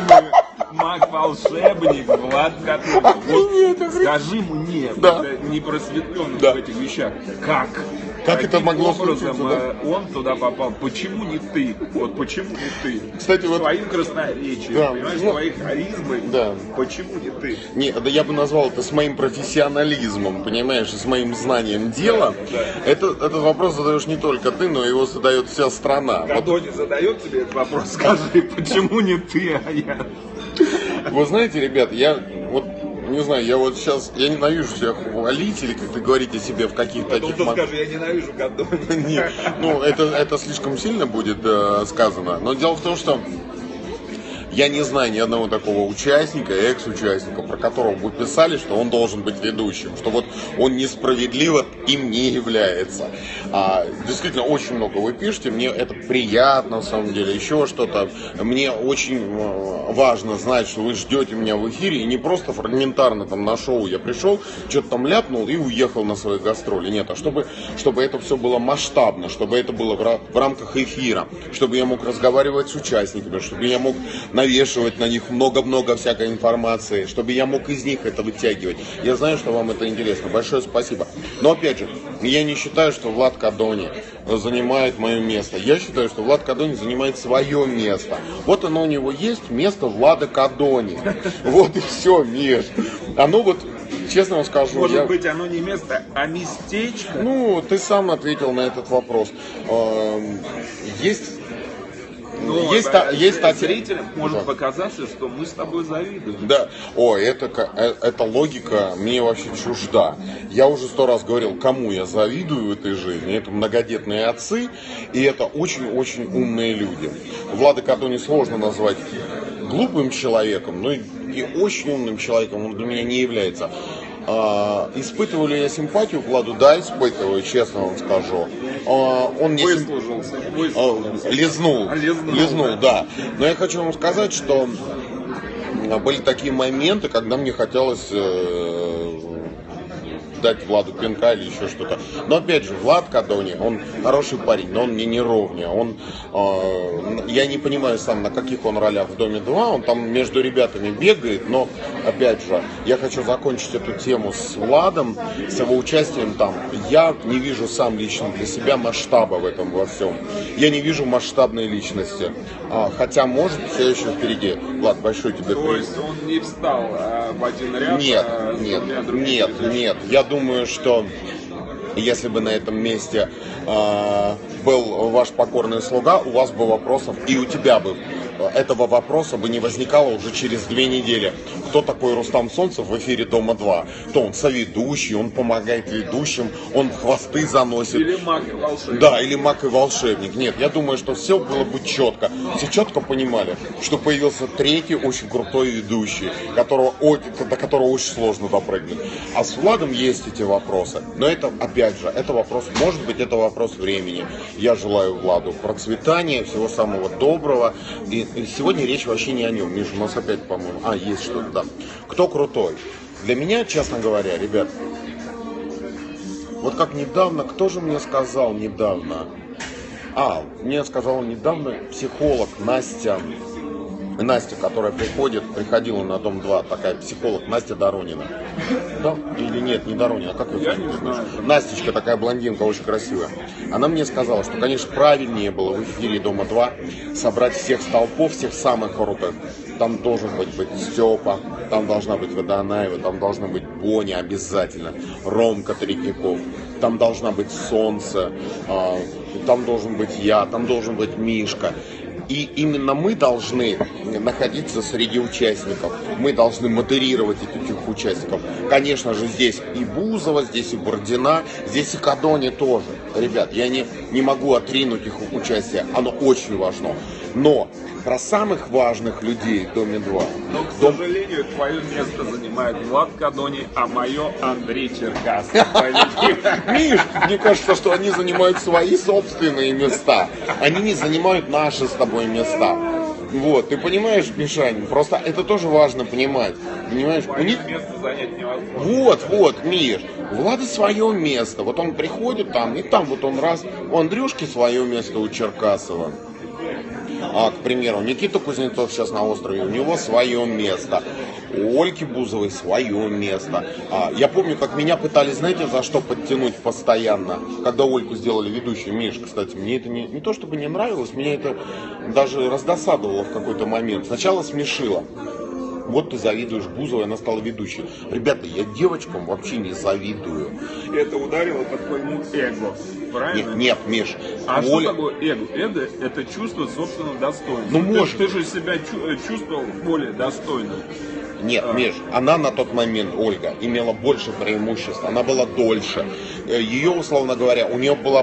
маг-волшебник Влад Котов. Вот скажи мне, да. это не просветленный да. в этих вещах, как? Как это могло образом случиться, да? Он туда попал? Почему не ты? Вот почему не ты? Кстати, вот... Своим красноречием, да. понимаешь, ну... своей харизмой. Да. Почему не ты? Не, да я бы назвал это с моим профессионализмом, понимаешь, с моим знанием дела. Да, да. Это, этот вопрос задаешь не только ты, но его задает вся страна. Кто не задает тебе этот вопрос, скажи, почему не ты, а я? Вы знаете, ребят, я вот не знаю, я вот сейчас, я ненавижу себя хвалить или как-то говорить о себе в каких-то таких... Ну, скажи, я ненавижу Гадони. Нет, ну, это, это слишком сильно будет э, сказано. Но дело в том, что Я не знаю ни одного такого участника, экс-участника, про которого бы писали, что он должен быть ведущим, что вот он несправедливо им не является. А, действительно, очень много вы пишете, мне это приятно, на самом деле, еще что-то. Мне очень важно знать, что вы ждете меня в эфире, и не просто фрагментарно там на шоу я пришел, что-то там ляпнул и уехал на свои гастроли. Нет, а чтобы, чтобы это все было масштабно, чтобы это было в, в рамках эфира, чтобы я мог разговаривать с участниками, чтобы я мог навешивать на них много-много всякой информации, чтобы я мог из них это вытягивать. Я знаю, что вам это интересно. Большое спасибо. Но опять же, я не считаю, что Влад Кадони занимает мое место. Я считаю, что Влад Кадони занимает свое место. Вот оно у него есть, место Влада Кадони. Вот и все, Миш. Оно вот, честно вам скажу... Может я... быть, оно не место, а местечко? Ну, ты сам ответил на этот вопрос. Есть... Но, есть, да, есть статья... Зрителям может да. показаться, что мы с тобой завидуем. Да, о, это, эта логика мне вообще чужда. Я уже сто раз говорил, кому я завидую в этой жизни. Это многодетные отцы, и это очень-очень умные люди. Влада Кадони сложно назвать глупым человеком, но и, и очень умным человеком он для меня не является. А, испытываю ли я симпатию к Владу? Да, испытываю, честно вам скажу. А, он не Выслужился. Выслужился. А, лизнул. Лизнул, Лизнул, да. да. Но я хочу вам сказать, что были такие моменты, когда мне хотелось э, дать Владу пинка или еще что-то. Но опять же, Влад Кадони, он хороший парень, но он мне не ровня. Он, э, я не понимаю сам, на каких он ролях в Доме-два. Он там между ребятами бегает, но опять же, я хочу закончить эту тему с Владом, с его участием там. Я не вижу сам лично для себя масштаба в этом во всем. Я не вижу масштабной личности. А, хотя, может, все еще впереди. Влад, большой тебе То есть он не встал а, в один ряд? Нет, а, нет, другими нет, людьми? нет. Я думаю, что если бы на этом месте э, был ваш покорный слуга, у вас бы вопросов, и у тебя бы этого вопроса бы не возникало уже через две недели. Кто такой Рустам Солнцев в эфире Дома-два? То он соведущий, он помогает ведущим, он хвосты заносит. Или маг и волшебник. Да, или маг и волшебник. Нет, я думаю, что все было бы четко. Все четко понимали, что появился третий очень крутой ведущий, которого, до которого очень сложно допрыгнуть. А с Владом есть эти вопросы. Но это, опять же, это вопрос, может быть, это вопрос времени. Я желаю Владу процветания, всего самого доброго. И сегодня речь вообще не о нем. Миша, у нас опять, по-моему... А, есть что-то, да. Кто крутой? Для меня, честно говоря, ребят, вот как недавно, кто же мне сказал недавно? А, мне сказала недавно психолог Настя, Настя, которая приходит, приходила на Дом-два, такая психолог, Настя Доронина. Да? Или нет, не Доронина, а как ее Я не знаю. Настечка, такая блондинка, очень красивая. Она мне сказала, что, конечно, правильнее было в эфире Дома-два собрать всех столпов, всех самых крутых. Там должен быть, быть Степа, там должна быть Водонаева, там должна быть Боня обязательно, Ромка Третьяков, там должна быть Солнце, там должен быть я, там должен быть Мишка. И именно мы должны находиться среди участников. Мы должны модерировать этих участников. Конечно же, здесь и Бузова, здесь и Бородина, здесь и Кадони тоже. Ребят, я не, не могу отринуть их участие. Оно очень важно. Но про самых важных людей в Доме-два. Но, к Дом... сожалению, твое место занимает Влад Кадони, а мое Андрей Черкасов. Миш, мне кажется, что они занимают свои собственные места. Они не занимают наши с тобой места. Вот, ты понимаешь, Мишань? Просто это тоже важно понимать. Понимаешь? У них место занять невозможно. Вот, вот, Миш, у Влада свое место. Вот он приходит там, и там вот он раз. У Андрюшки свое место, у Черкасова. А, к примеру, Никита Кузнецов сейчас на острове, у него свое место. У Ольги Бузовой свое место. А, я помню, как меня пытались, знаете, за что подтянуть постоянно, когда Ольгу сделали ведущей. Миш, кстати, мне это не, не то чтобы не нравилось, меня это даже раздосадовало в какой-то момент. Сначала смешило. Вот ты завидуешь Бузовой, она стала ведущей. Ребята, я девочкам вообще не завидую. Это ударило по твоему эго, правильно? Нет, нет, Миш. А Оля... что такое эго? Эго – это чувство собственного достоинства. Ну, ты, может. ты же себя чувствовал более достойным. Нет, а. Миш, она на тот момент, Ольга, имела больше преимуществ, она была дольше. Ее, условно говоря, у нее была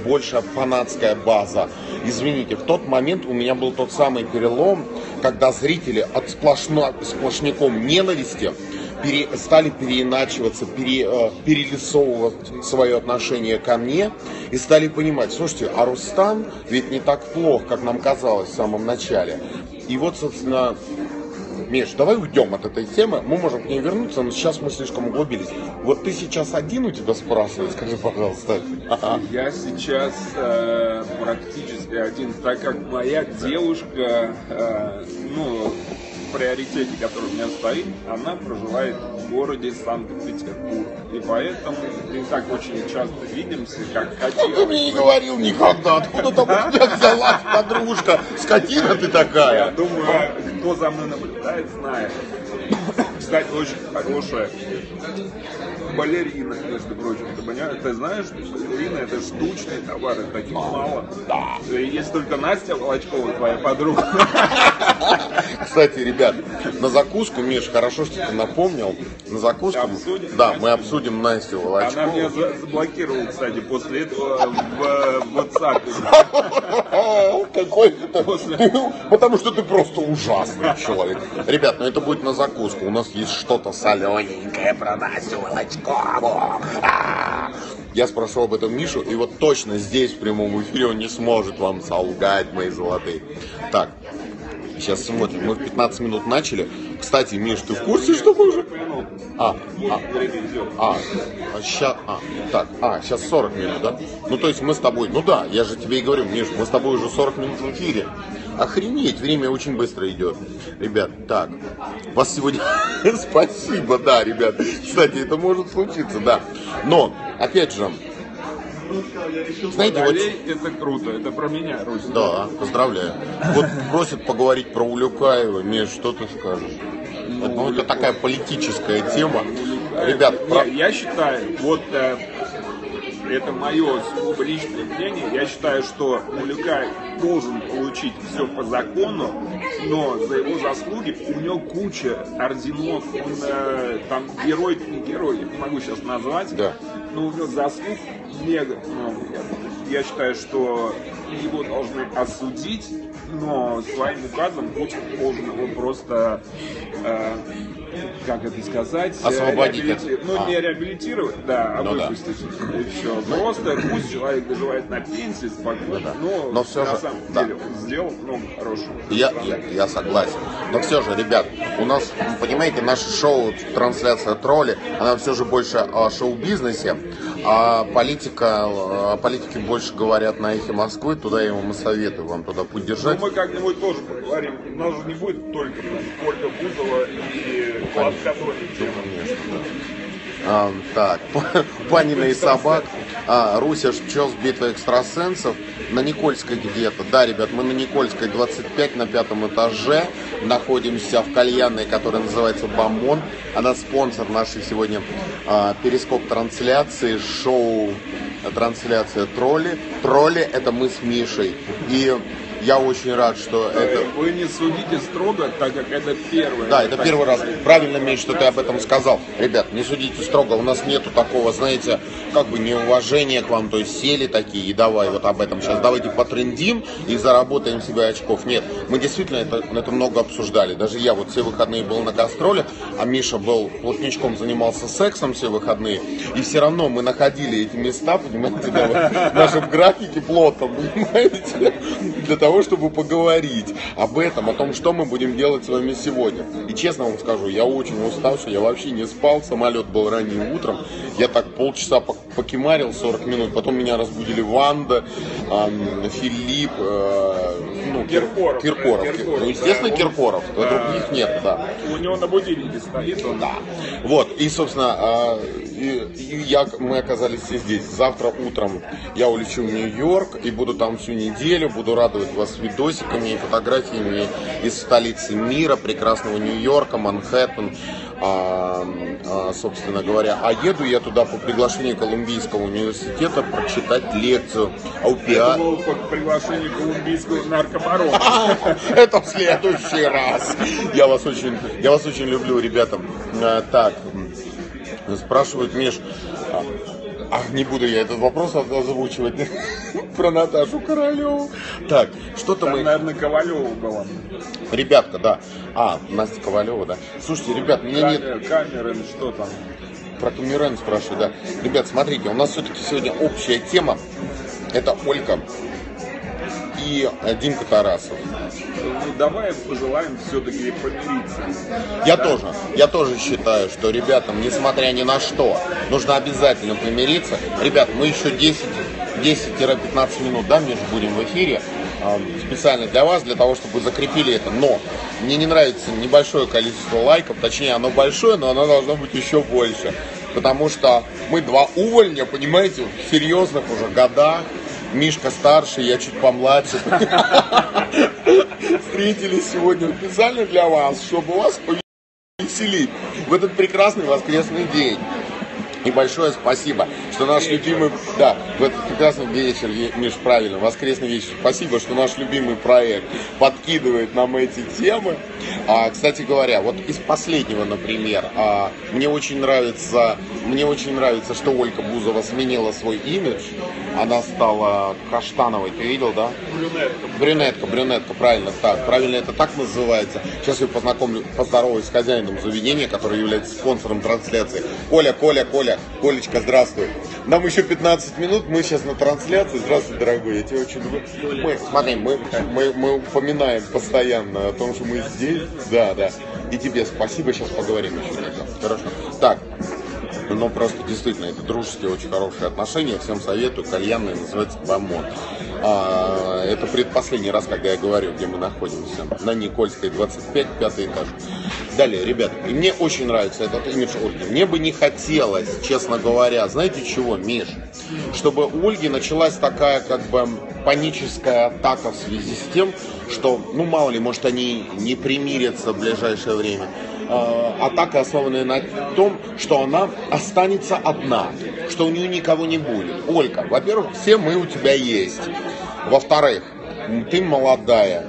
большая фанатская база. Извините, в тот момент у меня был тот самый перелом, когда зрители от сплошно, сплошняком ненависти пере, стали переиначиваться, пере, э, перелицовывать свое отношение ко мне и стали понимать, слушайте, а Рустам ведь не так плох, как нам казалось в самом начале. И вот, собственно, Миш, давай уйдем от этой темы, мы можем к ней вернуться, но сейчас мы слишком углубились. Вот ты сейчас один у тебя спрашивает, скажи, пожалуйста. Я сейчас э, практически один, так как моя девушка, э, ну, в приоритете, который у меня стоит, она проживает в городе Санкт-Петербург. И поэтому мы так очень часто видимся, как хотим. Ты мне не говорил никогда, откуда там у тебя взялась подружка, скотина ты такая. Я думаю, кто за мной наблюдает, знает. Кстати, очень хорошая балерина, между прочим. Ты понимаешь, ты знаешь, что балерина — это штучный товар, это таких мало. Да. Есть только Настя Волочкова, твоя подруга. Кстати, ребят, на закуску, Миш, хорошо, что ты напомнил. На закуску, Обсудим, да, Настю. мы обсудим Настю Волочкову. Она меня за- заблокировала, кстати, после этого в, в WhatsApp. Какой это? Потому что ты просто ужасный человек. Ребят, ну это будет на закуску. У нас есть что-то солененькое про Настю Волочкову. Я спрошу об этом Мишу, и вот точно здесь в прямом эфире он не сможет вам солгать, мои золотые. Так, сейчас смотрим. Мы в пятнадцать минут начали. Кстати, Миш, ты в курсе, что мы уже... А, а, а, а, ща, а, так, а, сейчас сорок минут, да? Ну, то есть мы с тобой, ну да, я же тебе и говорю, Миш, мы с тобой уже сорок минут в эфире. Охренеть, время очень быстро идет. Ребят, так, вас сегодня... Спасибо, да, ребят. Кстати, это может случиться, да. Но, опять же, знаете, вот... Это круто, это про меня, Русь. Да, поздравляю. Вот просят поговорить про Улюкаева. Миш, что ты скажешь? Ну, ну, это такая политическая тема. Ребят, Не, про... я считаю, вот э, это мое сугубо личное мнение, я считаю, что Улюкаев должен получить все по закону, но за его заслуги у него куча орденов, он э, там герой, не герой, я не могу сейчас назвать, Да. но у него заслуг мега много. Я, я считаю, что его должны осудить, но своим указом Путин должен его просто, э, как это сказать, освободить. реабилити- Ну, а. не реабилитировать, да, а Ну, выпустить. Да. И все. Просто пусть человек доживает на пенсии спокойно, Ну, да. но, Но все на же, самом да. деле он сделал много хорошего. Я, я, я согласен. Но все же, ребят, у нас, понимаете, наше шоу, трансляция тролли, она все же больше о шоу-бизнесе, а политика, о политике больше говорят на Эхе Москвы, туда я вам и советую вам туда путь держать. Но мы как-нибудь тоже поговорим. У нас же не будет только Ольга Бузова и Влад Католик. Конечно, да. А, так, Панина и собак, а, Руся Пчел с битвой экстрасенсов, на Никольской где-то. Да, ребят, мы на Никольской двадцать пять на пятом этаже находимся в кальянной, которая называется Бамон. Она спонсор нашей сегодня а, перископ трансляции, шоу трансляция тролли. Тролли — это мы с Мишей. И я очень рад, что это... Вы не судите строго, так как это первое. Да, это первый раз. Правильно, Миш, что ты об этом сказал. Ребят, не судите строго, у нас нету такого, знаете, как бы неуважения к вам, то есть сели такие, и давай вот об этом сейчас, давайте потрендим и заработаем себе очков. Нет, мы действительно это, это много обсуждали. Даже я вот все выходные был на гастроле, а Миша был плотничком, занимался сексом все выходные, и все равно мы находили эти места, понимаете, да, вот, в нашем графике плотом, понимаете, для того, чтобы поговорить об этом, о том, что мы будем делать с вами сегодня. И честно вам скажу, я очень уставший, я вообще не спал, самолет был ранним утром, я так полчаса покемарил, сорок минут, потом меня разбудили Ванда, эм, Филипп, э, ну, Киркоров. Киркоров. Киркоров, Ну, естественно, да, Киркоров, да. других нет, да. У него на будильнике стоит он. Да. Вот, и, собственно, э, и, и я, мы оказались все здесь. Завтра утром я улечу в Нью-Йорк и буду там всю неделю, буду радовать вас видосиками и фотографиями из столицы мира, прекрасного Нью-Йорка, Манхэттен, а, а, собственно говоря. А еду я туда по приглашению Колумбийского университета прочитать лекцию о Я опиа- думал, по приглашению колумбийского наркобарона. Это в следующий раз. Я вас очень, я вас очень люблю, ребята. А, так, спрашивают, Миш, а, а, не буду я этот вопрос озвучивать. Про Наташу Королеву. Так, что-то Там, мы... наверное, Ковалева была. Ребятка, да. А, Настя Ковалева, да. Слушайте, ребят, меня нет... Камер, камеры, что там? Про Камерен спрашиваю, да. Ребят, смотрите, у нас все-таки сегодня общая тема. Это Ольга и Димка Тарасов. Ну, давай пожелаем все-таки помириться. Я Да? тоже, я тоже считаю, что ребятам, несмотря ни на что, нужно обязательно помириться. Ребят, мы еще десять-пятнадцать минут, да, Миш, будем в эфире. Специально для вас, для того, чтобы вы закрепили это. Но мне не нравится небольшое количество лайков, точнее оно большое, но оно должно быть еще больше. Потому что мы два увольня, понимаете, в серьезных уже годах. Мишка старше, я чуть помладше. Встретились сегодня специально для вас, чтобы вас повеселить в этот прекрасный воскресный день. И большое спасибо, что наш любимый, да, в этот прекрасный вечер, Миш, правильно, воскресный вечер, спасибо, что наш любимый проект подкидывает нам эти темы. А, кстати говоря, вот из последнего, например, а, мне очень нравится, мне очень нравится, что Ольга Бузова сменила свой имидж, она стала каштановой, ты видел, да? Брюнетка. Брюнетка, брюнетка, правильно так, правильно это так называется. Сейчас я познакомлю, поздороваюсь с хозяином заведения, который является спонсором трансляции. Коля, Коля, Коля, Колечка, здравствуй. Нам еще пятнадцать минут, мы сейчас на трансляции. Здравствуй, дорогой, я тебя очень люблю. Мы, смотри, мы, мы, мы упоминаем постоянно о том, что мы здесь. Да, да. И тебе спасибо, сейчас поговорим еще. Хорошо. Так. Но просто действительно это дружеские, очень хорошие отношения. Всем советую. Кальянная, называется Бамон. А, это предпоследний раз, когда я говорю, где мы находимся. На Никольской, двадцать пять, пятый этаж. Далее, ребят, и мне очень нравится этот имидж Ольги. Мне бы не хотелось, честно говоря, знаете чего, Миш? Чтобы у Ольги началась такая, как бы, паническая атака в связи с тем, что, ну, мало ли, может, они не примирятся в ближайшее время. Атака, основанная на том, что она останется одна, что у нее никого не будет. Ольга, во-первых, все мы у тебя есть. Во-вторых, ты молодая,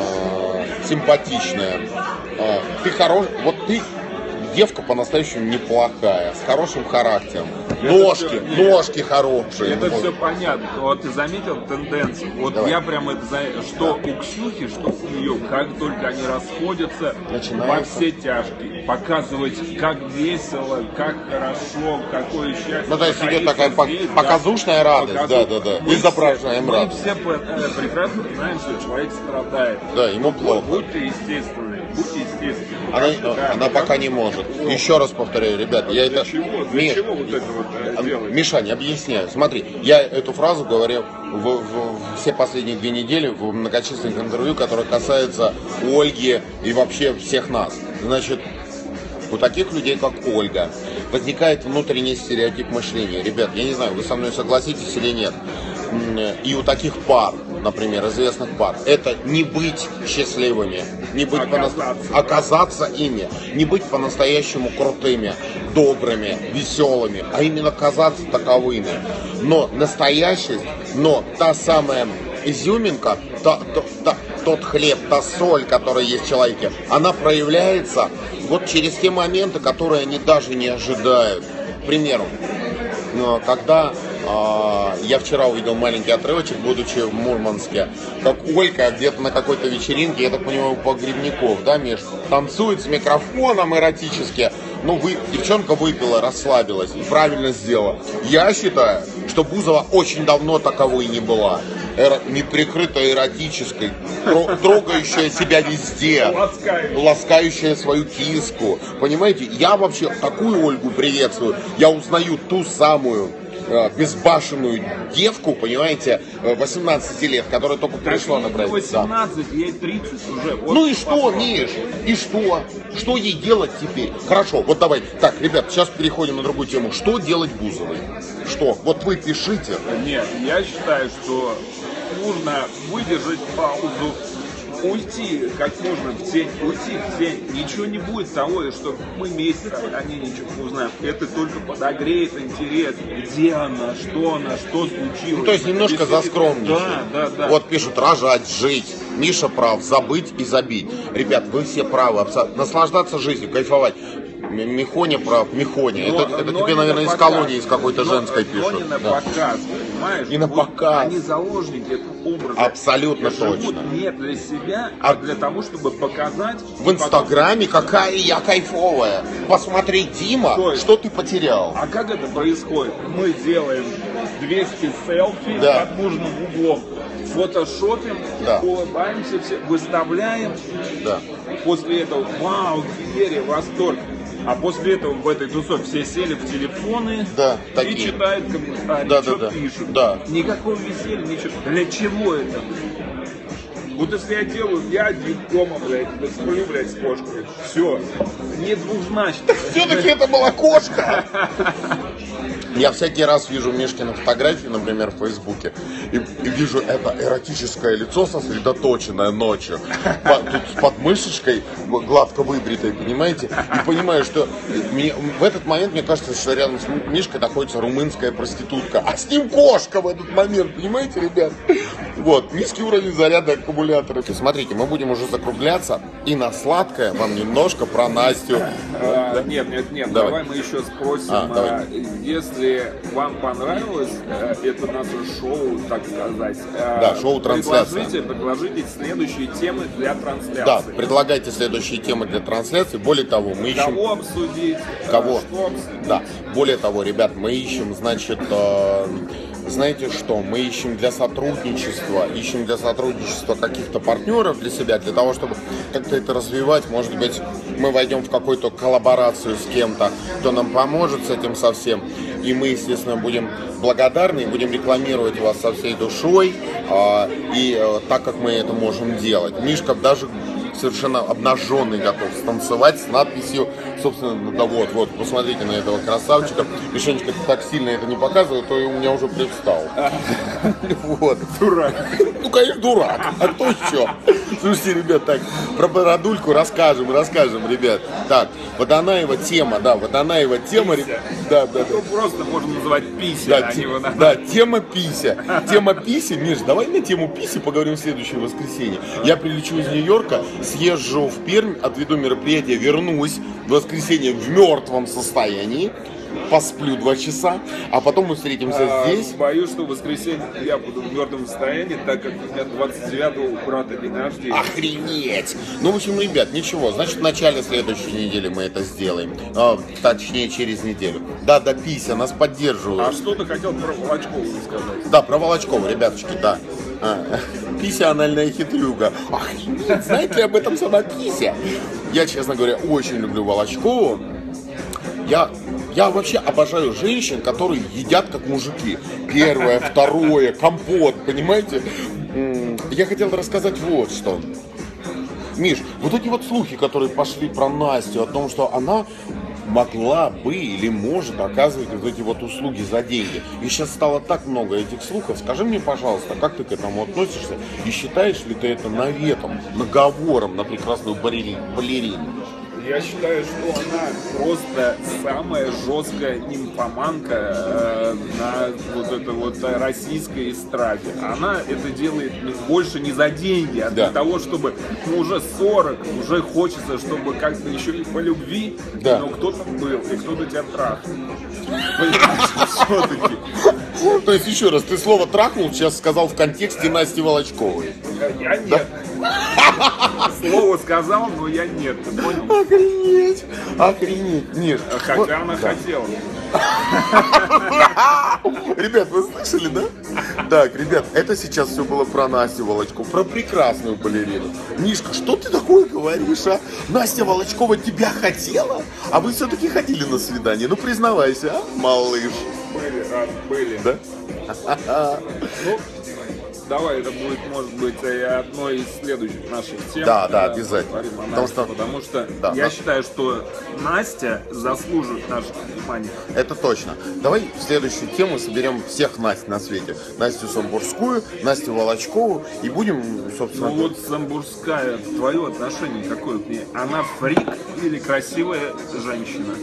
симпатичная, ты хорош, вот ты девка по-настоящему неплохая, с хорошим характером. Ножки, все, ножки хорошие. Это вот. все понятно. Вот ты заметил тенденцию? Вот Давай. я прям это за... что у Ксюхи, что у нее, как только они расходятся, Начинается. во все тяжкие, показывать, как весело, как хорошо, какое счастье. Ну, то есть идет находиться такая пок- здесь, показушная да, радость, показу- да, да, да. Мы Изображаем все, радость. Мы все э, прекрасно знаем, что человек страдает. Да, ему плохо. Будьте естественны, будьте естественны. Она, Да, она да, пока не может. Еще раз повторяю, ребят, я Для это... чего? Для Миш, чего вот это вот э, делать? Мишань, объясняю. Смотри, я эту фразу говорю в, в- в все последние две недели в многочисленных интервью, которые касаются Ольги и вообще всех нас. Значит, у таких людей, как Ольга, возникает внутренний стереотип мышления. Ребят, я не знаю, вы со мной согласитесь или нет. И у таких пар, например, известных пар, это не быть счастливыми, не быть Оказаться, по оказаться ими, не быть по-настоящему крутыми, добрыми, веселыми, а именно казаться таковыми. Но настоящесть, но та самая изюминка, та, та, та, тот хлеб, та соль, которая есть в человеке, она проявляется вот через те моменты, которые они даже не ожидают. К примеру, когда э, я вчера увидел маленький отрывочек, будучи в Мурманске, как Ольга где-то на какой-то вечеринке, я так понимаю, у погребников, да, Миш, танцует с микрофоном эротически. Ну, вы, девчонка выпила, расслабилась и правильно сделала. Я считаю, что Бузова очень давно таковой не была. Эро, неприкрыто эротической, тро, трогающая себя везде, Ласкающая. ласкающая свою киску. Понимаете, я вообще такую Ольгу приветствую. Я узнаю ту самую э, безбашенную девку, понимаете, э, восемнадцати лет, которая только пришла на проект. восемнадцать, ей тридцать уже. Вот Ну и что, попробуй. Миш? И что? Что ей делать теперь? Хорошо, вот давай. Так, ребят, сейчас переходим на другую тему. Что делать Бузовой? Что? Вот вы пишите. Нет, я считаю, что нужно выдержать паузу, уйти как можно в тень, уйти в тень. Ничего не будет того, что мы месяц, они ничего не узнаем. Это только подогреет интерес. Где она, что она, что случилось. Ну, то есть немножко Если- заскромничать. Да, да, да. Вот пишут рожать, жить. Миша прав, забыть и забить. Ребят, вы все правы. абсо- Наслаждаться жизнью, кайфовать. Михоня про Михоня. Но, это это но тебе, наверное, из показ. колонии, из какой-то но, женской но пишут. не на Да. показ, понимаешь? И на Вот показ. Они заложники этого образа. Абсолютно И живут точно. не для себя, а, А для того, чтобы показать. В Инстаграме какая я кайфовая. Посмотри, Дима, То есть- что ты потерял. А как это происходит? Мы делаем двести селфи Да. под нужным углом, фотошопим, Да. улыбаемся все, выставляем. Да. После этого, вау, феерия, восторг. А после этого в этой тусовке все сели в телефоны Да, и такие. читают комментарии, Да, что да, да. пишут. Да. Никакого веселья, ничего. Для чего это? Вот если я делаю, я один дома, блядь, сплю, блядь, с кошкой. Все. Не двухзначно. Все-таки это была кошка. Я всякий раз вижу Мишкины фотографии, например, в Фейсбуке, и, и вижу это эротическое лицо, сосредоточенное ночью, по- тут с подмышечкой, гладко выбритой, понимаете? И понимаю, что мне- в этот момент мне кажется, что рядом с Мишкой находится румынская проститутка, а с ним кошка в этот момент, понимаете, ребят? Вот, низкий уровень заряда аккумулятора. Смотрите, мы будем уже закругляться, и на сладкое вам немножко про Настю. А, Нет, нет, нет, Давай. давай, мы еще спросим, А, давай. а, если вам понравилось э, это наше шоу, так сказать, э, Да, шоу-трансляция. предложите, предложите следующие темы для трансляции. Да, предлагайте следующие темы для трансляции. Более того, мы ищем... Кого обсудить, э, Кого? что обсудить. Да, более того, ребят, мы ищем, значит, э, знаете что, мы ищем для сотрудничества, ищем для сотрудничества каких-то партнеров для себя, для того, чтобы как-то это развивать. Может быть, мы войдем в какую-то коллаборацию с кем-то, кто нам поможет с этим совсем. И мы, естественно, будем благодарны и будем рекламировать вас со всей душой, э, и э, так, как мы это можем делать. Мишка даже совершенно обнаженный готов станцевать с надписью, собственно, да вот, вот, посмотрите на этого красавчика. Мишенечка так сильно это не показывает, то и у меня уже привстал. Вот. Дурак. Ну, конечно, дурак. А кто еще? Слушайте, ребят, так, про Бородульку расскажем, расскажем, ребят. Так, Водонаева тема, да, Водонаева тема. Пися. Да, да, да. Ну, просто можно называть пися, Да, а те- не Водонаева. да, тема Пися. Тема Писи, Миш, давай на тему Писи поговорим в следующее воскресенье. Я прилечу из Нью-Йорка, съезжу в Пермь, отведу мероприятие, вернусь в воскресенье в мертвом состоянии, посплю два часа, а потом мы встретимся А, здесь. Боюсь, что в воскресенье я буду в мертвом состоянии, так как у меня двадцать девятого у брата день рождения. Охренеть! Ну, в общем, ребят, ничего, значит, в начале следующей недели мы это сделаем. А, точнее, через неделю. Да, да, Пися, нас поддерживают. А что ты хотел про Волочкову сказать? Да, про Волочкова, ребяточки, да. А, Пися анальная хитрюга. Охренеть, знаете ли об этом сама Пися? Я, честно говоря, очень люблю Волочкову. Я, я вообще обожаю женщин, которые едят как мужики. Первое, второе, компот, понимаете? М, Я хотел рассказать вот что. Миш, вот эти вот слухи, которые пошли про Настю, о том, что она могла бы или может оказывать вот эти вот услуги за деньги. И сейчас стало так много этих слухов. Скажи мне, пожалуйста, как ты к этому относишься? И считаешь ли ты это наветом, наговором на прекрасную балери- балерину? Я считаю, что она просто самая жесткая нимфоманка э, на вот это вот э, российской эстраде. Она это делает больше не за деньги, а для Да. того, чтобы ну, уже сорок, уже хочется, чтобы как-то еще и по любви, Да. но кто-то был, и кто-то тебя трахнул. Понимаешь, все-таки. То есть, еще раз, ты слово «трахнул» сейчас сказал в контексте Насти Волочковой. Я нет. Слово сказал, но я нет. Ты понял? Охренеть! Охренеть! Нет. Хотя Вот, она да. хотела. Ребят, вы слышали, да? Так, ребят, это сейчас все было про Настю Волочкову, про прекрасную балерину. Мишка, что ты такое говоришь, а? Настя Волочкова тебя хотела? А вы все-таки ходили на свидание? Ну, признавайся, а, малыш. Были, раз, были. Да? Ну, давай, это будет, может быть, и одной из следующих наших тем. Да, да, э, обязательно. поговорим о Потому Насте, что- потому что Да, я да. считаю, что Настя заслуживает нашего внимания. Это точно. Давай в следующую тему соберем всех Насть на свете. Настю Самбурскую, Настю Волочкову и будем, собственно... Ну вот Самбурская, твое отношение какое к ней? Она фрик или красивая женщина?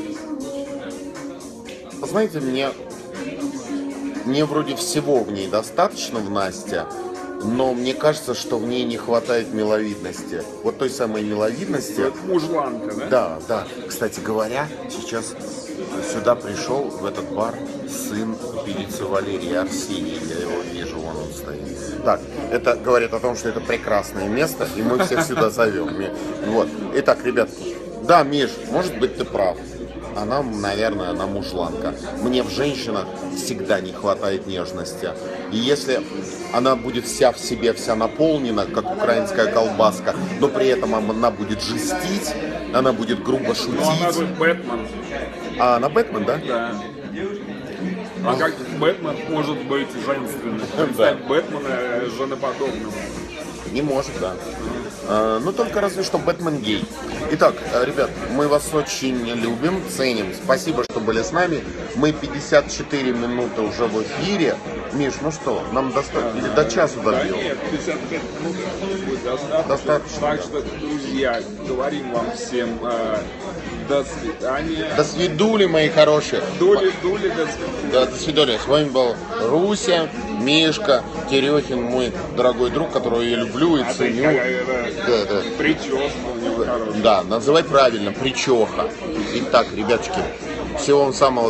Знаете, мне, мне вроде всего в ней достаточно в Насте. но мне кажется, что в ней не хватает миловидности. Вот той самой миловидности. Это мужланка, да? Да, да. Кстати говоря, сейчас сюда пришел, в этот бар, сын певицы Валерии, Арсений. Я его вижу, вон он стоит. Так, это говорит о том, что это прекрасное место, и мы всех сюда зовем. Вот. Итак, ребят, да, Миш, может быть, ты прав. Она, наверное, она мужланка. Мне в женщинах всегда не хватает нежности. И если она будет вся в себе, вся наполнена, как украинская колбаска, но при этом она будет жестить, она будет грубо шутить. Но она же Бэтмен. А она Бэтмен, да? Да. А как Бэтмен может быть женственным? Представь Бэтмена женоподобным. Не может, да. А, ну, только разве что Бэтмен гей. Итак, ребят, мы вас очень любим, ценим. Спасибо, что были с нами. Мы пятьдесят четыре минуты уже в эфире. Миш, ну что, нам достаточно? Или до часу добьем? Да нет, пятьдесят пять минут будет достаточно. Достаточно, Так да. что, друзья, говорим вам всем э, до свидания. До свидули, мои хорошие. Дули-дули, до свидания. Да, до свидания. С вами был Руся, Мишка, Терехин, мой дорогой друг, которого я люблю и А ты ценю. какая-то Да, да. прическа у него хорошая. Да, называй правильно, причеха. Итак, ребяточки, всего вам самого